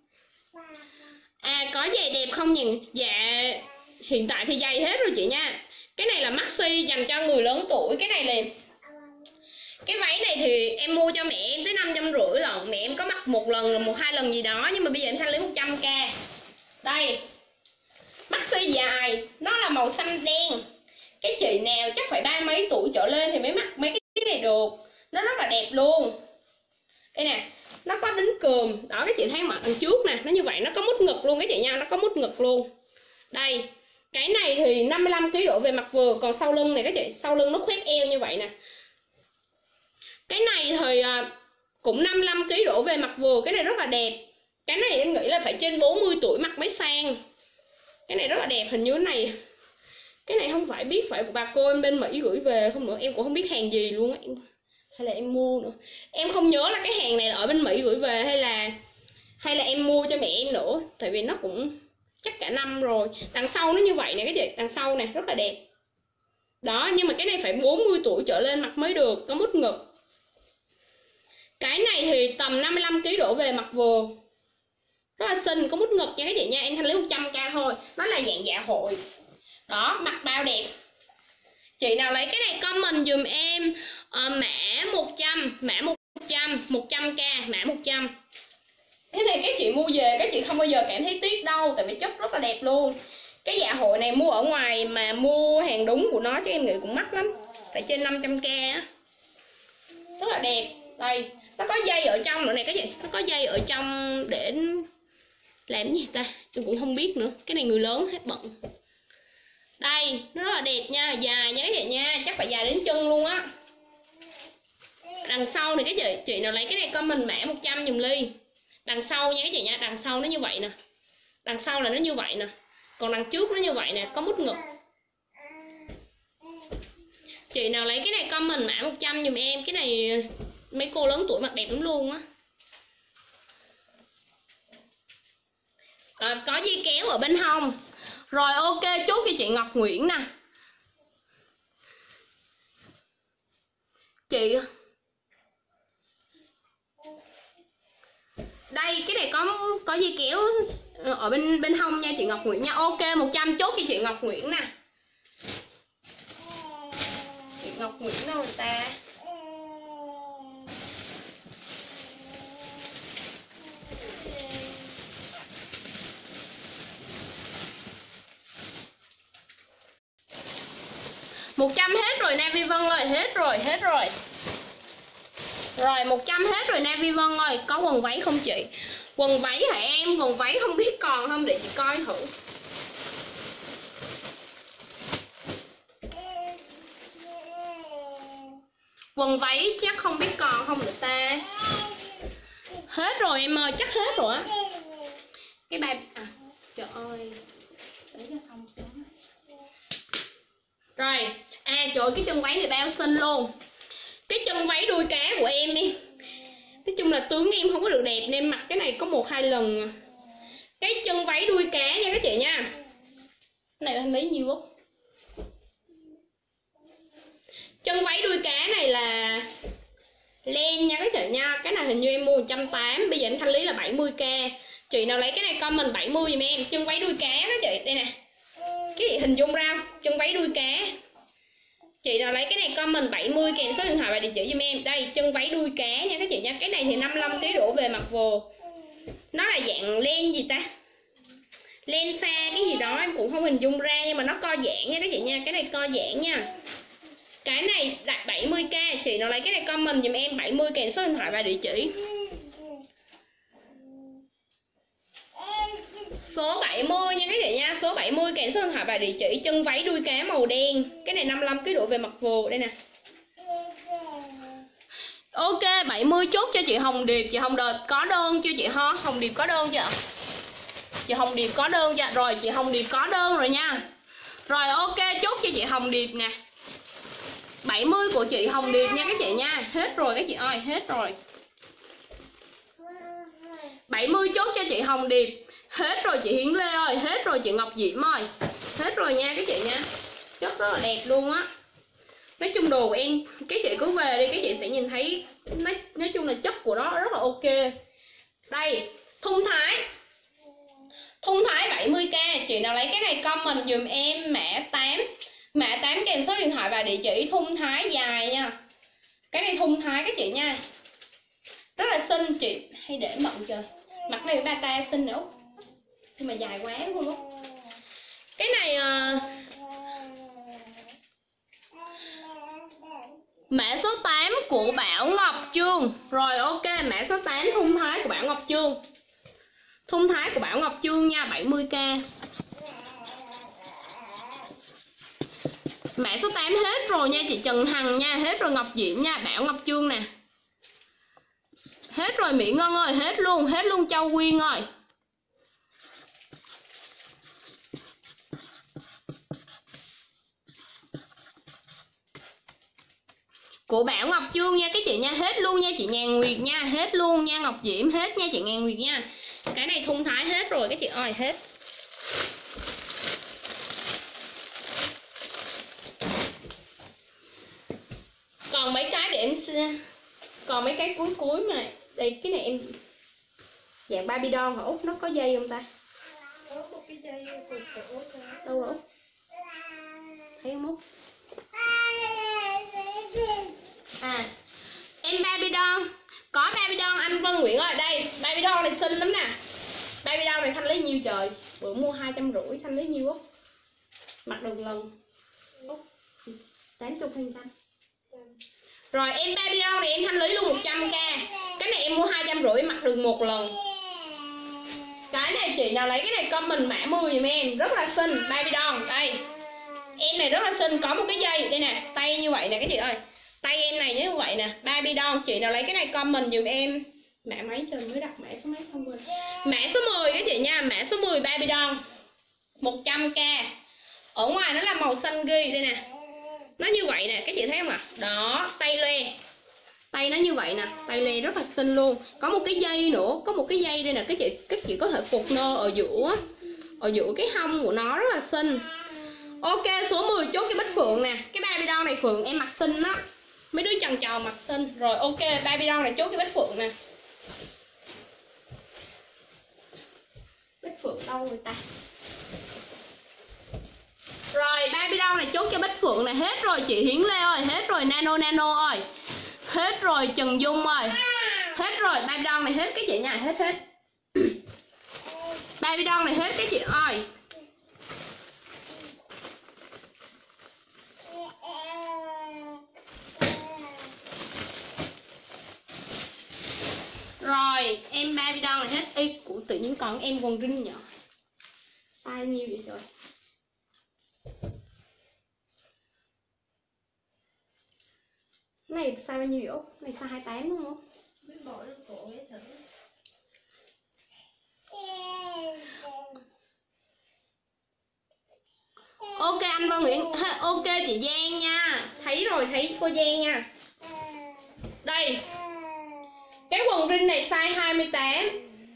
Có giày đẹp không nhỉ? Dạ hiện tại thì giày hết rồi chị nha. Cái này là maxi dành cho người lớn tuổi. Cái này là cái váy này thì em mua cho mẹ em tới 550 lần. Mẹ em có mặc một lần, 1-2 lần gì đó, nhưng mà bây giờ em thanh lý 100k. Đây maxi dài, nó là màu xanh đen. Cái chị nào chắc phải 30 mấy tuổi trở lên thì mới mặc mấy cái này được. Nó rất là đẹp luôn. Đây nè, nó có đính cườm. Đó các chị thấy mặt đằng trước nè, nó như vậy, nó có mút ngực luôn các chị nha, nó có mút ngực luôn. Đây, cái này thì 55 kg độ về mặt vừa, còn sau lưng này các chị, sau lưng nó khoét eo như vậy nè. Cái này thì cũng 55 kg độ về mặt vừa, cái này rất là đẹp. Cái này em nghĩ là phải trên 40 tuổi mặc mới sang. Cái này rất là đẹp, hình như cái này không phải biết phải của bà cô em bên Mỹ gửi về không nữa, em cũng không biết hàng gì luôn á. Hay là em mua nữa, em không nhớ là cái hàng này là ở bên Mỹ gửi về hay là em mua cho mẹ em nữa, tại vì nó cũng chắc cả năm rồi. Đằng sau nó như vậy nè các chị, đằng sau nè rất là đẹp đó, nhưng mà cái này phải 40 tuổi trở lên mặc mới được, có mút ngực. Cái này thì tầm 55 kg đổ về mặt vừa, rất là xinh, có mút ngực nha các chị nha. Em thanh lý 100k thôi, nó là dạng dạ hội đó, mặc bao đẹp. Chị nào lấy cái này comment dùm em mã 100, mã 100, 100k, mã 100. Cái này các chị mua về các chị không bao giờ cảm thấy tiếc đâu, tại vì chất rất là đẹp luôn. Cái dạ hội này mua ở ngoài mà mua hàng đúng của nó chứ em nghĩ cũng mắc lắm, phải trên 500k á. Rất là đẹp. Đây, nó có dây ở trong nữa này các chị, nó có dây ở trong để làm gì ta, tôi cũng không biết nữa. Cái này người lớn hết bận. Đây, nó rất là đẹp nha, dài nha các chị nha, chắc phải dài đến chân luôn á. Đằng sau thì cái chị nào lấy cái này comment mã 100 dùm Ly. Đằng sau nha các chị nha, đằng sau nó như vậy nè. Đằng sau là nó như vậy nè. Còn đằng trước nó như vậy nè, có mút ngực. Chị nào lấy cái này comment mã 100 dùm em. Cái này mấy cô lớn tuổi mặc đẹp lắm luôn á. Có dây kéo ở bên hông. Rồi ok, chốt cho chị Ngọc Nguyễn nè. Chị đây, cái này có dây kéo ở bên hông nha chị Ngọc Nguyễn nha. Ok, 100 chốt cho chị Ngọc Nguyễn nè. Chị Ngọc Nguyễn đâu người ta? Một trăm hết rồi Nam Vi Vân ơi, hết rồi. Rồi 100 hết rồi Nam Vi Vân ơi. Có quần váy không chị? Quần váy hả em? Quần váy không biết còn không, để chị coi thử. Quần váy chắc không biết còn không được ta. Hết rồi em ơi, chắc hết rồi á. Cái bài trời ơi, để cho xong cái này. Rồi, trời ơi, cái chân váy này bao xinh luôn. Cái chân váy đuôi cá của em đi. Nói chung là tướng em không có được đẹp nên mặc cái này có 1-2 lần. Cái chân váy đuôi cá nha các chị nha. Cái này anh lấy nhiêu không? Chân váy đuôi cá này là len nha các chị nha. Cái này hình như em mua 180, bây giờ em thanh lý là 70k. Chị nào lấy cái này comment 70 giùm em. Chân váy đuôi cá đó chị, đây nè. Cái gì hình dung ra chân váy đuôi cá. Chị nào lấy cái này comment 70 kèm số điện thoại và địa chỉ giùm em. Đây, chân váy đuôi cá nha các chị nha. Cái này thì 55 kg đổ về mặc vồ. Nó là dạng len gì ta? Len pha cái gì đó em cũng không hình dung ra, nhưng mà nó co giãn nha các chị nha. Cái này co giãn nha. Cái này đặt 70k. Chị nào lấy cái này comment giùm em 70 kèm số điện thoại và địa chỉ. Số 70 nha các chị nha. Số 70 kèm số điện thoại và địa chỉ. Chân váy đuôi cá màu đen. Cái này 55 kg đổ về mặc vồ. Đây nè. Ok, 70 chốt cho chị Hồng Điệp. Chị Hồng Điệp có đơn chưa chị ho? Hồng Điệp có đơn chưa? Chị Hồng Điệp có đơn chưa? Rồi chị Hồng Điệp có đơn rồi nha. Rồi ok, chốt cho chị Hồng Điệp nè. 70 của chị Hồng Điệp nha các chị nha. Hết rồi các chị ơi, hết rồi. 70 chốt cho chị Hồng Điệp. Hết rồi chị Hiến Lê ơi, hết rồi chị Ngọc Diễm ơi. Hết rồi nha các chị nha. Chất rất là đẹp luôn á. Nói chung đồ của em, các chị cứ về đi, các chị sẽ nhìn thấy nói chung là chất của nó rất là ok. Đây, thun thái. Thun thái 70k. Chị nào lấy cái này comment dùm em mã 8. Mã 8 kèm số điện thoại và địa chỉ. Thun thái dài nha. Cái này thun thái các chị nha. Rất là xinh chị. Hay để mộng trời. Mặt này ba ta xinh nữa. Nhưng mà dài quá luôn á. Cái này mã số 8 của Bảo Ngọc Trương. Rồi ok, mã số 8 thun thái của Bảo Ngọc Trương. Thun thái của Bảo Ngọc Trương nha, 70k. Mã số 8 hết rồi nha chị Trần Hằng nha. Hết rồi Ngọc Diễm nha, Bảo Ngọc Trương nè. Hết rồi Mỹ Ngân ơi, hết luôn Châu Quyên ơi. Của Bảo Ngọc Trương nha các chị nha, hết luôn nha chị Ngàn Nguyệt nha, hết luôn nha Ngọc Diễm, hết nha chị Ngàn Nguyệt nha. Cái này thun thái hết rồi các chị ơi, hết. Còn mấy cái để em còn mấy cái cuối mà đây, cái này em dạng Barbie doll hả Út? Nó có dây không ta? Có một cái dây cột cổ. Đâu rồi Út? Thấy không Út? Em Barbie doll. Có Barbie doll anh Vân Nguyễn ơi. Đây, Barbie doll này xinh lắm nè. Barbie doll này thanh lý nhiêu trời? Bữa mua 250, thanh lý nhiêu Út? Mặc được lần Út 800 hay sao? Rồi em Barbie doll này em thanh lý luôn 100k. Cái này em mua 250, mặc được một lần. Cái này chị nào lấy cái này comment mã 10 giùm em. Rất là xinh, Barbie doll. Đây, Em này rất là xinh, có một cái dây đây nè, tay như vậy nè các chị ơi. Tay em này như vậy nè, Barbie doll. Chị nào lấy cái này comment dùm em. Mã mấy trời mới đặt mã số mấy xong rồi. Mã số 10 các chị nha, mã số 10 Barbie doll 100k. Ở ngoài nó là màu xanh ghi đây nè. Nó như vậy nè, các chị thấy không ạ? Đó, tay loe. Tay nó như vậy nè, tay loe rất là xinh luôn. Có một cái dây nữa, có một cái dây đây nè, các chị có thể cột nơ ở giữa cái hông của nó, rất là xinh. Ok, số 10 chốt cái bích phượng nè. Cái Barbie doll này phượng em mặc xinh đó. Mấy đứa tròn tròn mặc xinh. Rồi ok, Barbie doll này chốt cái bích phượng nè. Bích phượng đâu rồi ta? Rồi Barbie doll này chốt cho bích phượng này. Hết rồi chị Hiến Lê ơi, hết rồi Nano ơi, hết rồi Trần Dung ơi, hết rồi Barbie doll này hết cái chị nha, hết Barbie doll này hết cái chị ơi. Rồi em Barbie doll này hết. Ê, của tự nhiên còn em quần rinh nhỏ. Size nhiêu vậy trời? Này size bao nhiêu vậy Út? Này size 28 đúng không? Biết bỏ lên cổ ấy thử. Ok anh Văn Nguyễn. Ok chị Giang nha. Thấy rồi, thấy cô Giang nha. Đây. Cái quần jean này size 28.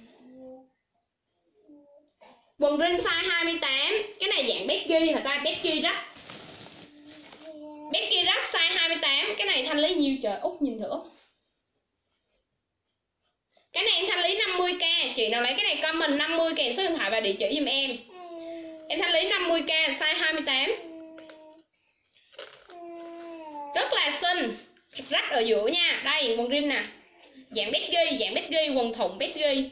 Quần jean size 28. Cái này dạng baggy hả ta? Baggy rách. Baggy rách size 28. Cái này Thanh lý nhiêu trời? Út nhìn thử. Cái này em Thanh lý 50k. Chị nào lấy cái này comment 50 kèm số điện thoại và địa chỉ giùm em. Em Thanh lý 50k size 28. Rất là xinh. Rách ở giữa nha. Đây quần jean nè. Dạng baggy, quần thụng baggy.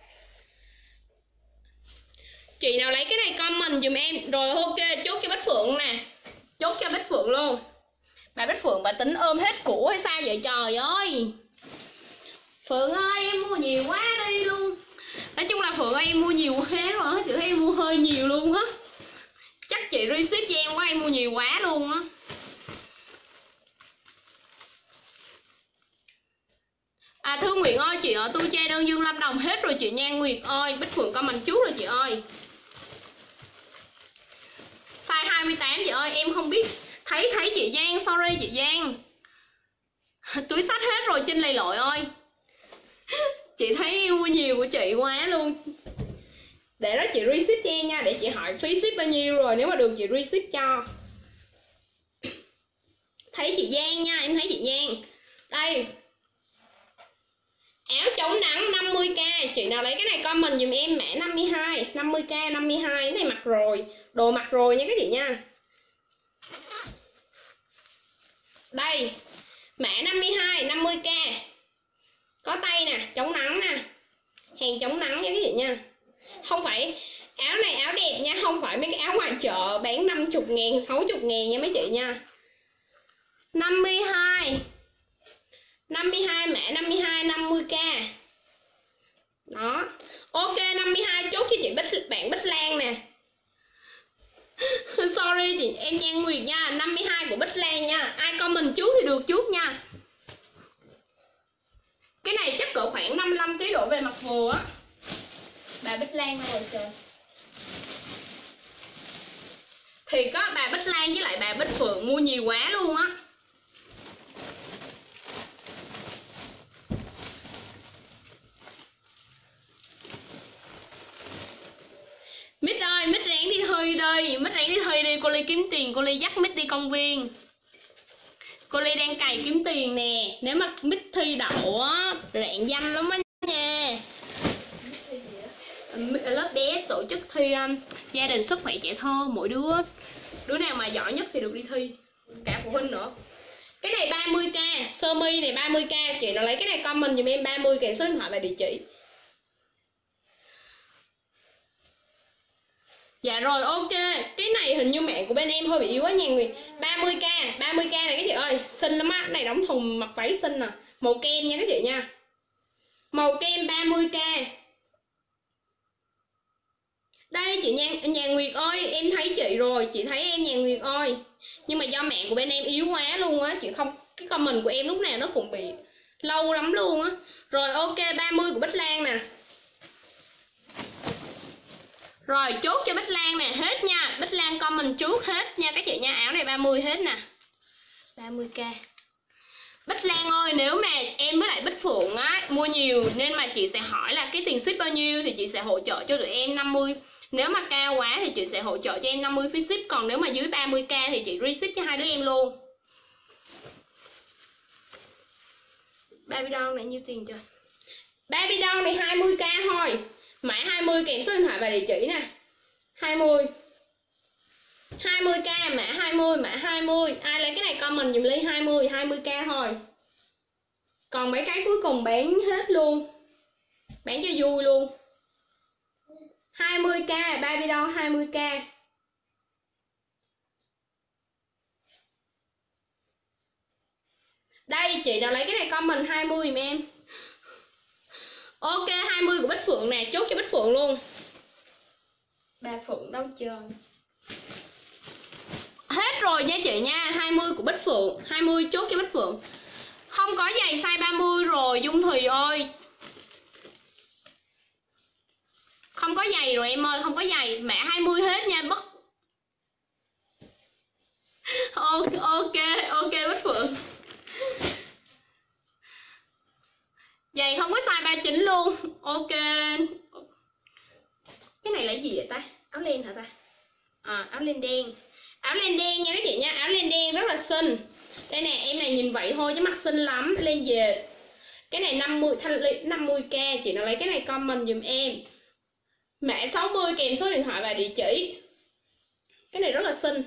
Chị nào lấy cái này comment dùm em. Rồi ok, chốt cho Bích Phượng nè. Chốt cho Bích Phượng luôn. Bà Bích Phượng bà tính ôm hết củ hay sao vậy trời ơi. Phượng ơi em mua nhiều quá đi luôn. Nói chung là Phượng ơi em mua nhiều quá rồi. Chị thấy em mua hơi nhiều luôn á. Chắc chị reship cho em quá, em mua nhiều quá luôn á. Thương Nguyệt ơi, chị ở Tu Tre Đơn Dương Lâm Đồng hết rồi chị Nhan Nguyệt ơi. Bích Phượng comment trước rồi chị ơi. Size 28 chị ơi, em không biết. Thấy chị Giang, sorry chị Giang. Túi xách hết rồi Trinh Lầy Lội ơi. Chị thấy mua nhiều của chị quá luôn. Để đó chị reship cho em nha. Để chị hỏi phí ship bao nhiêu rồi. Nếu mà được chị reship cho. Thấy chị Giang nha, em thấy chị Giang. Đây. Áo chống nắng 50k. Chị nào lấy cái này comment dùm em mã 52. 50k 52. Cái này mặc rồi. Đồ mặc rồi nha các chị nha. Đây. Mã 52 50k. Có tay nè, chống nắng nè. Hàng chống nắng nha các chị nha. Không phải áo này áo đẹp nha. Không phải mấy cái áo ngoài chợ bán 50.000 60.000 nha mấy chị nha. 52 mã 52 50k. Đó. Ok 52 chốt cho chị bạn Bích Lan nè. Sorry chị em Nhan Nguyệt nha. 52 của Bích Lan nha. Ai comment trước thì được trước nha. Cái này chắc cỡ khoảng 55 kg đổ về mặt vừa á. Bà Bích Lan rồi trời. Thì có bà Bích Lan với lại bà Bích Phượng mua nhiều quá luôn á. Mít ơi, Mít ráng đi thi đi. Mít ráng đi thi đi, cô Ly kiếm tiền. Cô Ly dắt Mít đi công viên. Cô Ly đang cày kiếm tiền nè. Nếu mà Mít thi đậu á, rạng danh lắm á nha. Lớp bé tổ chức thi gia đình sức khỏe trẻ thơ. Mỗi đứa nào mà giỏi nhất thì được đi thi. Cả phụ huynh nữa. Cái này 30k. Sơ mi này 30k. Chị nào lấy cái này comment dùm em 30 kèm số điện thoại và địa chỉ. Dạ rồi ok. Cái này hình như mẹ của bên em hơi bị yếu quá nha Nguyệt. 30k này các chị ơi. Xinh lắm á. Này đóng thùng mặc váy xinh nè. Màu kem nha các chị nha. Màu kem 30k. Đây chị Nhà Nguyệt ơi, em thấy chị rồi, chị thấy em Nhà Nguyệt ơi. Nhưng mà do mạng của bên em yếu quá luôn á, chị không, cái comment của em lúc nào nó cũng bị lâu lắm luôn á. Rồi ok, 30 của Bích Lan nè. Rồi chốt cho Bích Lan nè, hết nha. Bích Lan comment trước hết nha các chị nha. Áo này 30 hết nè, 30k. Bích Lan ơi, nếu mà em với lại Bích Phượng á mua nhiều nên mà chị sẽ hỏi là cái tiền ship bao nhiêu thì chị sẽ hỗ trợ cho tụi em 50. Nếu mà cao quá thì chị sẽ hỗ trợ cho em 50 phí ship. Còn nếu mà dưới 30k thì chị reship cho hai đứa em luôn. Baby doll này nhiêu tiền chưa? Baby doll này 20k thôi. Mã 20 kèm số điện thoại và địa chỉ nè. 20 20k, mã 20, mã 20. Ai lấy cái này comment dùm Ly 20, 20k thôi. Còn mấy cái cuối cùng bán hết luôn. Bán cho vui luôn. 20k, baby doll 20k. Đây, chị nào lấy cái này comment 20 dùm em. Ok, 20 của Bích Phượng nè, chốt cho Bích Phượng luôn. Bà Phượng đâu trời. Hết rồi nha chị nha, 20 của Bích Phượng, 20 chốt cho Bích Phượng. Không có giày size 30 rồi Dung Thùy ơi. Không có giày rồi em ơi, không có giày. Mẹ 20 hết nha bất. Ok Bích Phượng. Giày không có size 39 luôn. Ok. Cái này là gì vậy ta? Áo len hả ta? Áo len đen. Áo len đen nha các chị nha, áo len đen rất là xinh. Đây nè, em này nhìn vậy thôi chứ mặt xinh lắm, len dệt. Cái này 50k, chị nào lấy cái này comment dùm em. Mã 60 kèm số điện thoại và địa chỉ. Cái này rất là xinh.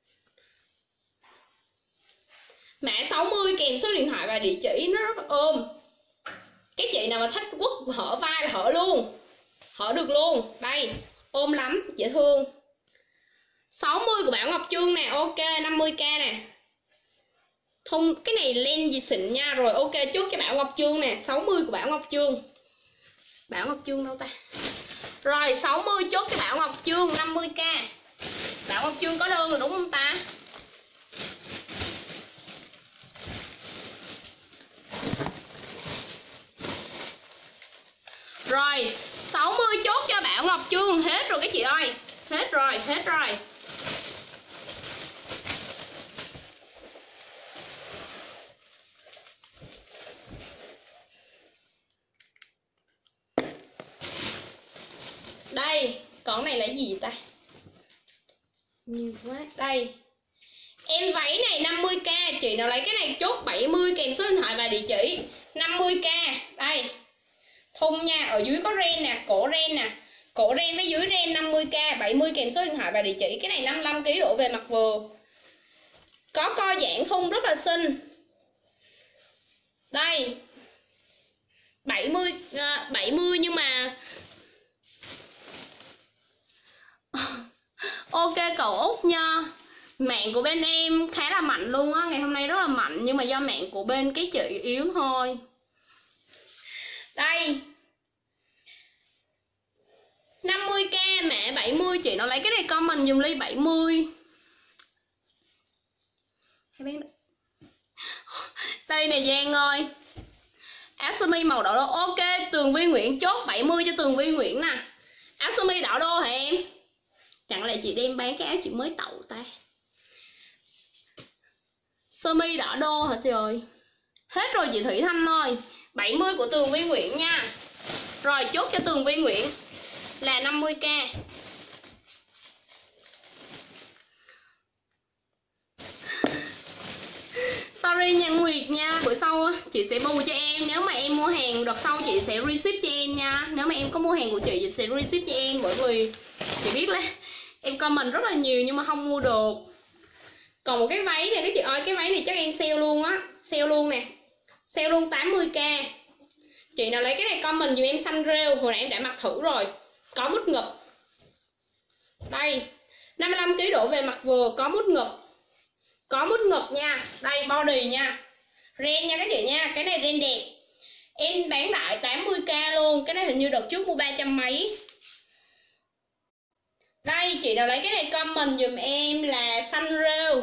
Mã 60 kèm số điện thoại và địa chỉ, nó rất là ôm. Cái chị nào mà thích quất hở vai là hở luôn. Hở được luôn. Đây, ôm lắm, dễ thương. 60 của Bảo Ngọc Trương nè, ok, 50k nè. Thun cái này len gì xịn nha. Rồi ok, chốt cho Bảo Ngọc Trương nè, 60 của Bảo Ngọc Trương. Bảo Ngọc Trương đâu ta? Rồi 60 chốt cho Bảo Ngọc Trương 50k. Bảo Ngọc Trương có đơn rồi đúng không ta? Rồi 60 chốt cho Bảo Ngọc Trương. Hết rồi các chị ơi. Hết rồi, hết rồi. Đây, con này là gì vậy ta? Nhiều quá. Đây. Em váy này 50k, chị nào lấy cái này chốt 70 kèm số điện thoại và địa chỉ. 50k. Đây. Thun nha, ở dưới có ren nè, cổ ren nè. Cổ ren với dưới ren 50k, 70 kèm số điện thoại và địa chỉ. Cái này 55kg đổ về mặt vừa. Có co giãn thun rất là xinh. Đây. 70 nhưng mà ok cậu Út nha. Mạng của bên em khá là mạnh luôn á, ngày hôm nay rất là mạnh. Nhưng mà do mạng của bên cái chị yếu thôi. Đây 50k mẹ 70, chị nó lấy cái này comment dùm Ly 70. Đây nè Giang ơi, áo sơ mi màu đỏ đô. Ok, Tường Vi Nguyễn chốt 70 cho Tường Vi Nguyễn nè. Áo sơ mi đỏ đô hả em? Chẳng lẽ chị đem bán cái áo chị mới tậu ta? Sơ mi đỏ đô hả trời? Hết rồi chị Thủy Thanh ơi. 70 của Tường Vi Nguyễn nha. Rồi chốt cho Tường Vi Nguyễn là 50k. Sorry nha Nguyệt nha, bữa sau chị sẽ bù cho em. Nếu mà em mua hàng đợt sau chị sẽ reship cho em nha. Nếu mà em có mua hàng của chị sẽ reship cho em. Bởi vì chị biết là em comment rất là nhiều nhưng mà không mua được. Còn một cái váy này các chị ơi, cái váy này chắc em sale luôn á. Sale luôn nè, sale luôn 80k. Chị nào lấy cái này comment dùm em xanh rêu. Hồi nãy em đã mặc thử rồi. Có mút ngực. Đây 55kg đổ về mặt vừa, có mút ngực. Có mút ngực nha. Đây body nha, ren nha các chị nha. Cái này ren đẹp. Em bán lại 80k luôn. Cái này hình như đợt trước mua 300 mấy. Đây, chị nào lấy cái này comment dùm em là xanh rêu.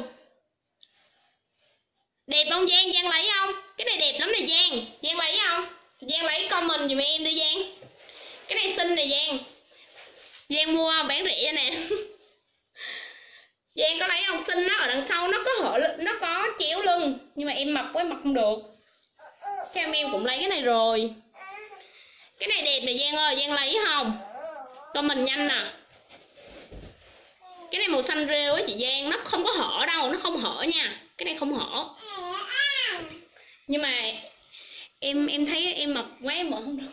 Đẹp không Giang? Giang lấy không? Cái này đẹp lắm nè Giang. Giang lấy không? Giang lấy comment dùm em đi Giang. Cái này xinh nè Giang. Giang mua không? Bán rẻ nè. Giang có lấy không? Xinh, nó ở đằng sau nó có hở, nó có chéo lưng. Nhưng mà em mập quá mặc không được. Cam em cũng lấy cái này rồi. Cái này đẹp nè Giang ơi, Giang lấy không? Comment nhanh nè. Cái này màu xanh rêu á chị Giang, nó không có hở đâu, nó không hở nha. Cái này không hở. Nhưng mà em thấy em mập quá em bỏ không được.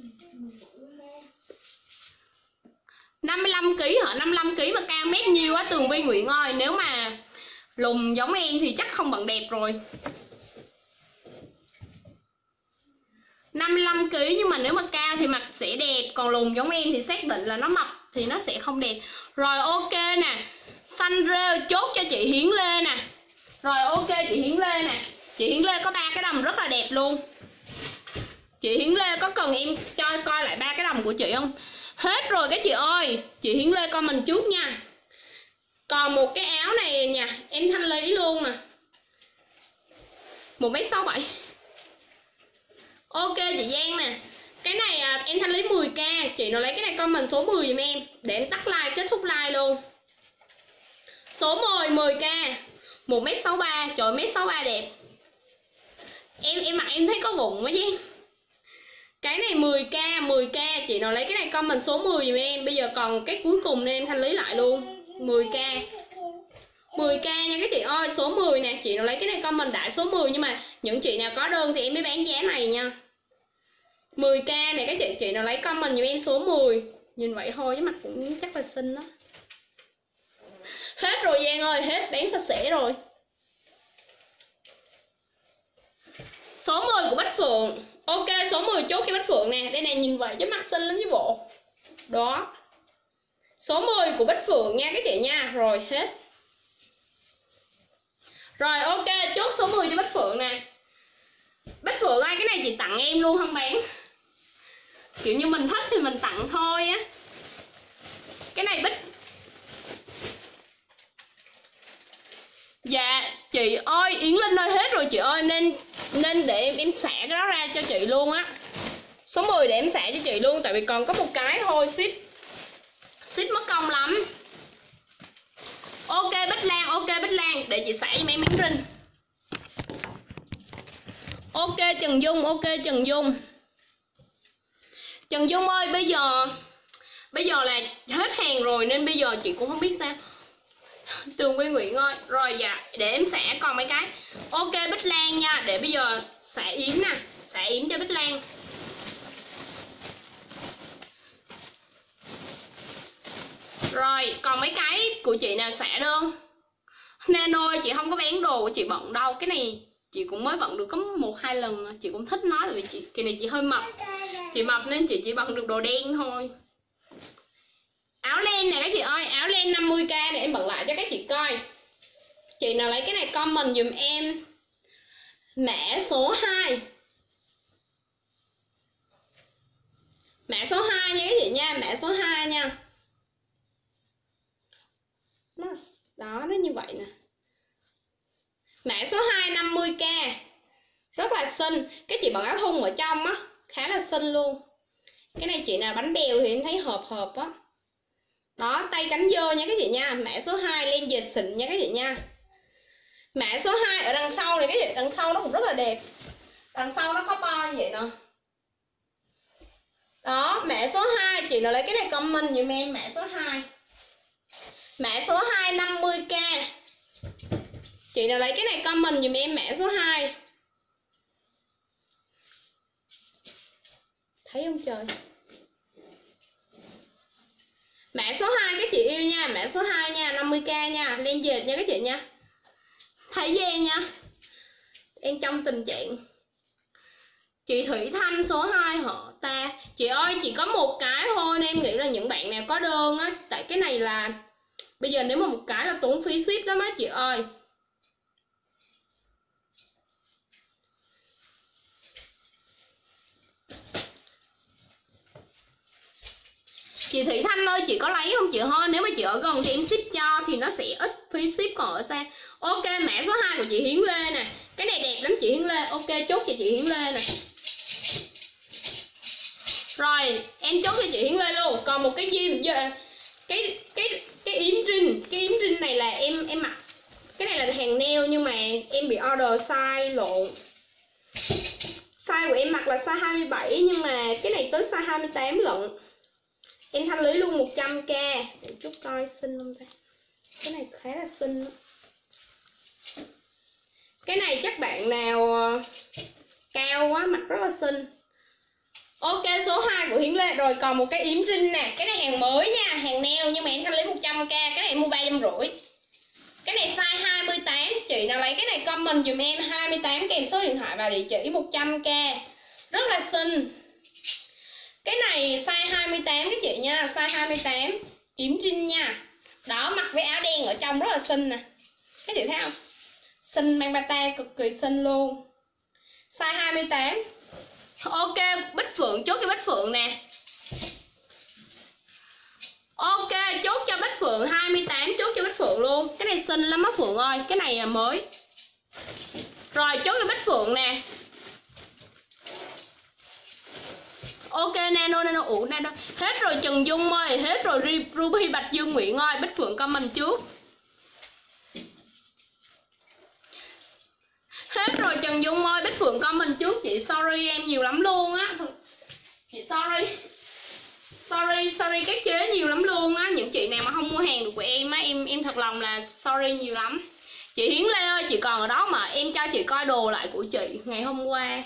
55kg hả? 55kg mà cao mét nhiêu á Tường Vi Nguyễn ơi. Nếu mà lùn giống em thì chắc không bận đẹp rồi. 55kg nhưng mà nếu mà cao thì mặt sẽ đẹp. Còn lùn giống em thì xác định là nó mập thì nó sẽ không đẹp. Rồi ok nè. Xanh rêu chốt cho chị Hiến Lê nè. Rồi ok chị Hiến Lê nè. Chị Hiến Lê có 3 cái đầm rất là đẹp luôn. Chị Hiến Lê có cần em cho coi lại 3 cái đầm của chị không? Hết rồi các chị ơi. Chị Hiến Lê comment trước nha. Còn một cái áo này nha, em thanh lý luôn nè. 1m67. Ok chị Giang nè. Cái này em thanh lý 10k. Chị nào lấy cái này comment số 10 giùm em. Để em tắt like, kết thúc like luôn. Số 10, 10k. 1m63. Trời, 1m63 đẹp. Em mặc em thấy có bụng quá Giang. Cái này 10k, 10k. Chị nào lấy cái này comment số 10 giùm em. Bây giờ còn cái cuối cùng nên em thanh lý lại luôn. 10k. 10k nha các chị ơi. Số 10 nè. Chị nào lấy cái này comment đại số 10. Nhưng mà những chị nào có đơn thì em mới bán giá này nha. 10k này các chị nào lấy comment giùm em số 10. Nhìn vậy thôi chứ mặt cũng chắc là xinh đó. Hết rồi Giang ơi. Hết bán sạch sẽ rồi. Số 10 của Bách Phượng. Ok số 10 chốt cái Bách Phượng nè. Đây này nhìn vậy chứ mặt xinh lắm chứ bộ. Đó. Số 10 của Bách Phượng nha các chị nha. Rồi hết. Rồi ok chốt số 10 cho Bách Phượng nè. Bách Phượng ơi, cái này chị tặng em luôn không bán. Kiểu như mình thích thì mình tặng thôi á. Cái này Bích. Dạ chị ơi, Yến Linh ơi hết rồi chị ơi. Nên để em xả cái đó ra cho chị luôn á. Số 10 để em xả cho chị luôn. Tại vì còn có một cái thôi. Ship mất công lắm. Ok Bích Lan, ok Bích Lan. Để chị xả cho em miếng rinh. Ok Trần Dung, ok Trần Dung. Trần Dung ơi, bây giờ là hết hàng rồi nên bây giờ chị cũng không biết sao. Tường Vi Nguyễn ơi. Rồi dạ, để em xả còn mấy cái. Ok Bích Lan nha, để bây giờ xả yếm nè. Xả yếm cho Bích Lan. Rồi, còn mấy cái của chị nào xả đơn. Nano ơi, chị không có bán đồ của chị bận đâu. Cái này chị cũng mới bận được có 1-2 lần. Chị cũng thích nói tại vì kỳ này chị hơi mập. Chị mập nên chị chỉ bận được đồ đen thôi. Áo len nè các chị ơi. Áo len 50k này em bận lại cho các chị coi. Chị nào lấy cái này comment dùm em mã số 2. Mã số 2 nha các chị nha. Mã số 2 nha. Đó, nó như vậy nè. Mã số 2 50k. Rất là xinh. Cái chị bận áo thun ở trong á, khá là xinh luôn. Cái này chị nào bánh bèo thì em thấy hợp á. Đó, tay cánh dơ nha các chị nha. Mã số 2 len dệt xịn nha các chị nha. Mã số 2 ở đằng sau này các chị, đằng sau nó cũng rất là đẹp. Đằng sau nó có bo như vậy nè. Đó, mã số 2 chị nào lấy cái này comment giùm em mã số 2. Mã số 2 50k. Chị nào lấy cái này comment giùm em mã số 2. Thấy không trời. Mã số 2 các chị yêu nha. Mã số 2 nha, 50k nha. Len dệt nha các chị nha. Thấy dê nha. Em trong tình trạng. Chị Thủy Thanh số 2 họ ta. Chị ơi chỉ có một cái thôi nên em nghĩ là những bạn nào có đơn á. Tại cái này là bây giờ nếu mà một cái là tốn phí ship lắm á chị ơi. Chị Thị Thanh ơi, chị có lấy không chị Hơ? Nếu mà chị ở gần thì em ship cho, thì nó sẽ ít phí ship, còn ở xa. Ok, mã số 2 của chị Hiến Lê nè. Cái này đẹp lắm chị Hiến Lê. Ok, chốt cho chị Hiến Lê nè. Rồi, em chốt cho chị Hiến Lê luôn. Còn một cái gì cái yếm rin này là em mặc. Cái này là hàng nail nhưng mà em bị order size lộn. Size của em mặc là size 27 nhưng mà cái này tới size 28 lận. Em thanh lý luôn 100k. Để chút coi xinh không ta. Cái này khá là xinh đó. Cái này chắc bạn nào cao quá mặc rất là xinh. Ok, số 2 của Hiến Lê. Rồi còn một cái yếm rin nè. Cái này hàng mới nha, hàng nail nhưng mà em thanh lý 100k. Cái này em mua 350. Cái này size 28. Chị nào lấy cái này comment dùm em 28 kèm số điện thoại và địa chỉ 100k. Rất là xinh. Cái này size 28 các chị nha, size 28 yếm rin nha. Đó, mặc với áo đen ở trong rất là xinh nè. Các chị thấy không? Xinh, mang bata cực kỳ xinh luôn. Size 28. Ok, Bích Phượng, chốt cho Bích Phượng nè. Ok, chốt cho Bích Phượng 28, chốt cho Bích Phượng luôn. Cái này xinh lắm á Phượng ơi, cái này là mới. Rồi, chốt cho Bích Phượng nè. Ok, nano. Hết rồi Trần Dung ơi, hết rồi Ruby Bạch Dương Nguyễn ơi. Bích Phượng comment trước. Hết rồi Trần Dung ơi, Bích Phượng comment trước. Chị sorry em nhiều lắm luôn á. Chị sorry các chế nhiều lắm luôn á. Những chị nào mà không mua hàng được của em á, em thật lòng là sorry nhiều lắm. Chị Hiến Lê ơi, chị còn ở đó mà. Em cho chị coi đồ lại của chị ngày hôm qua.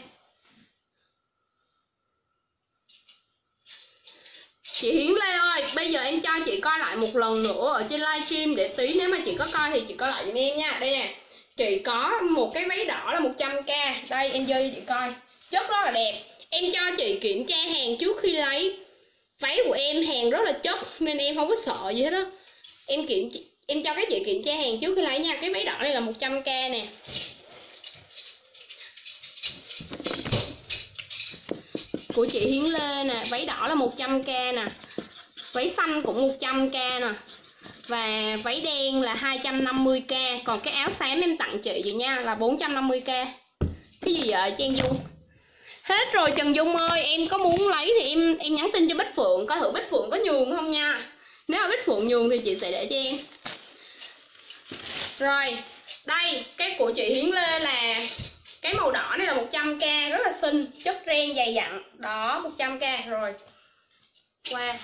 Chị Hiến Lê ơi, bây giờ em cho chị coi lại một lần nữa ở trên livestream để tí nếu mà chị có coi thì chị coi lại giùm em nha. Đây nè, chị có một cái váy đỏ là 100k. Đây em dơ cho chị coi, chất rất là đẹp. Em cho chị kiểm tra hàng trước khi lấy. Váy của em hàng rất là chất nên em không có sợ gì hết đó. Em cho các chị kiểm tra hàng trước khi lấy nha. Cái váy đỏ này là 100k nè. Của chị Hiến Lê nè, váy đỏ là 100k nè. Váy xanh cũng 100k nè. Và váy đen là 250k. Còn cái áo xám em tặng chị vậy nha là 450k. Cái gì vậy Trang Dung? Hết rồi Trần Dung ơi, em có muốn lấy thì em nhắn tin cho Bích Phượng coi thử Bích Phượng có nhường không nha. Nếu mà Bích Phượng nhường thì chị sẽ để cho em. Rồi, đây, cái của chị Hiến Lê là cái màu đỏ này là 100k, rất là xinh, chất ren dày dặn. Đó, 100k rồi. Qua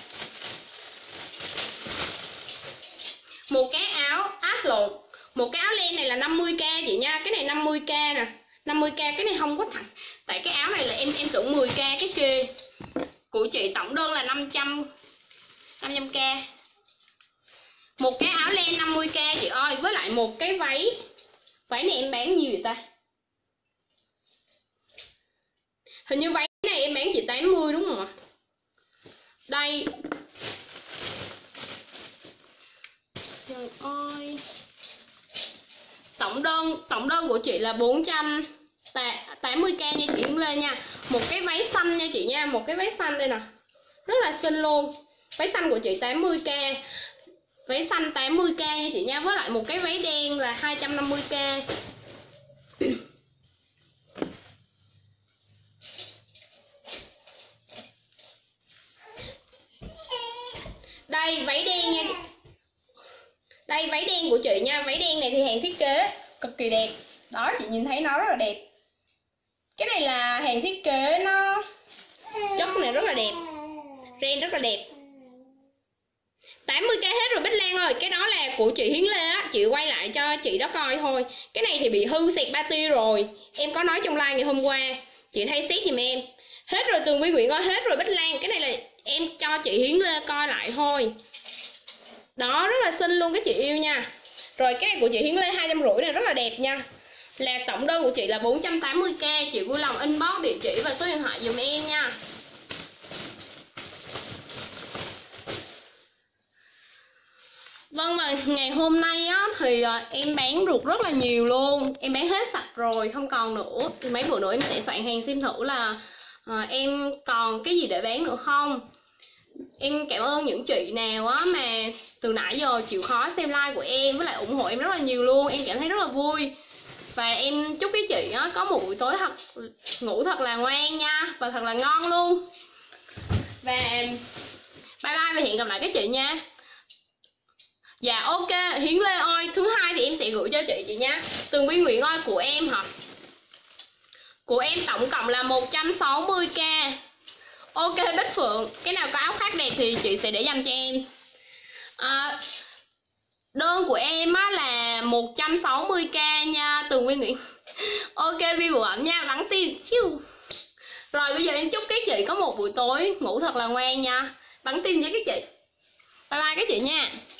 một cái áo lộn, một cái áo len này là 50k chị nha. Cái này 50k nè, 50k. Cái này không có thẳng, tại cái áo này là em tưởng 10k cái kia. Của chị tổng đơn là 500k. Một cái áo len 50k chị ơi. Với lại một cái váy này em bán nhiều vậy ta? Hình như váy này em bán chị 80 đúng không ạ? Đây. Trời ơi. Tổng đơn của chị là 480k nha chị Hiến Lê nha. Một cái váy xanh nha chị nha. Một cái váy xanh đây nè, rất là xinh luôn. Váy xanh của chị 80k. Váy xanh 80k nha chị nha. Với lại một cái váy đen là 250k. Đây váy đen nha. Đây váy đen của chị nha. Váy đen này thì hàng thiết kế cực kỳ đẹp. Đó, chị nhìn thấy nó rất là đẹp. Cái này là hàng thiết kế, nó chất này rất là đẹp, ren rất là đẹp. 80k hết rồi Bích Lan ơi. Cái đó là của chị Hiến Lê á, chị quay lại cho chị đó coi thôi. Cái này thì bị hư xẹt ba ti rồi. Em có nói trong live ngày hôm qua, chị thay xét giùm em. Hết rồi Tường Vi Nguyễn ơi, hết rồi Bích Lan. Cái này là em cho chị Hiến Lê coi lại thôi. Đó, rất là xinh luôn các chị yêu nha. Rồi cái này của chị Hiến Lê 250 này rất là đẹp nha. Là tổng đơn của chị là 480k. Chị vui lòng inbox địa chỉ và số điện thoại dùm em nha. Vâng, mà ngày hôm nay á thì em bán được rất là nhiều luôn. Em bán hết sạch rồi, không còn nữa. Thì mấy bữa nữa em sẽ soạn hàng xem thử là em còn cái gì để bán nữa không. Em cảm ơn những chị nào á mà từ nãy giờ chịu khó xem like của em, với lại ủng hộ em rất là nhiều luôn. Em cảm thấy rất là vui. Và em chúc các chị á có một buổi tối ngủ thật là ngoan nha, và thật là ngon luôn. Và bye bye và hẹn gặp lại các chị nha. Dạ ok, Hiến Lê ơi, thứ hai thì em sẽ gửi cho chị nha. Tường Vi Nguyễn ơi, của em hả? Của em tổng cộng là 160k. Ok Bích Phượng, cái nào có áo khoác đẹp thì chị sẽ để dành cho em. Đơn của em á là 160k nha Tường Vi Nguyễn. Ok Vi Vũ Ẩm nha, bắn tim chiu. Rồi bây giờ em chúc các chị có một buổi tối ngủ thật là ngoan nha. Bắn tim với các chị. Bye bye các chị nha.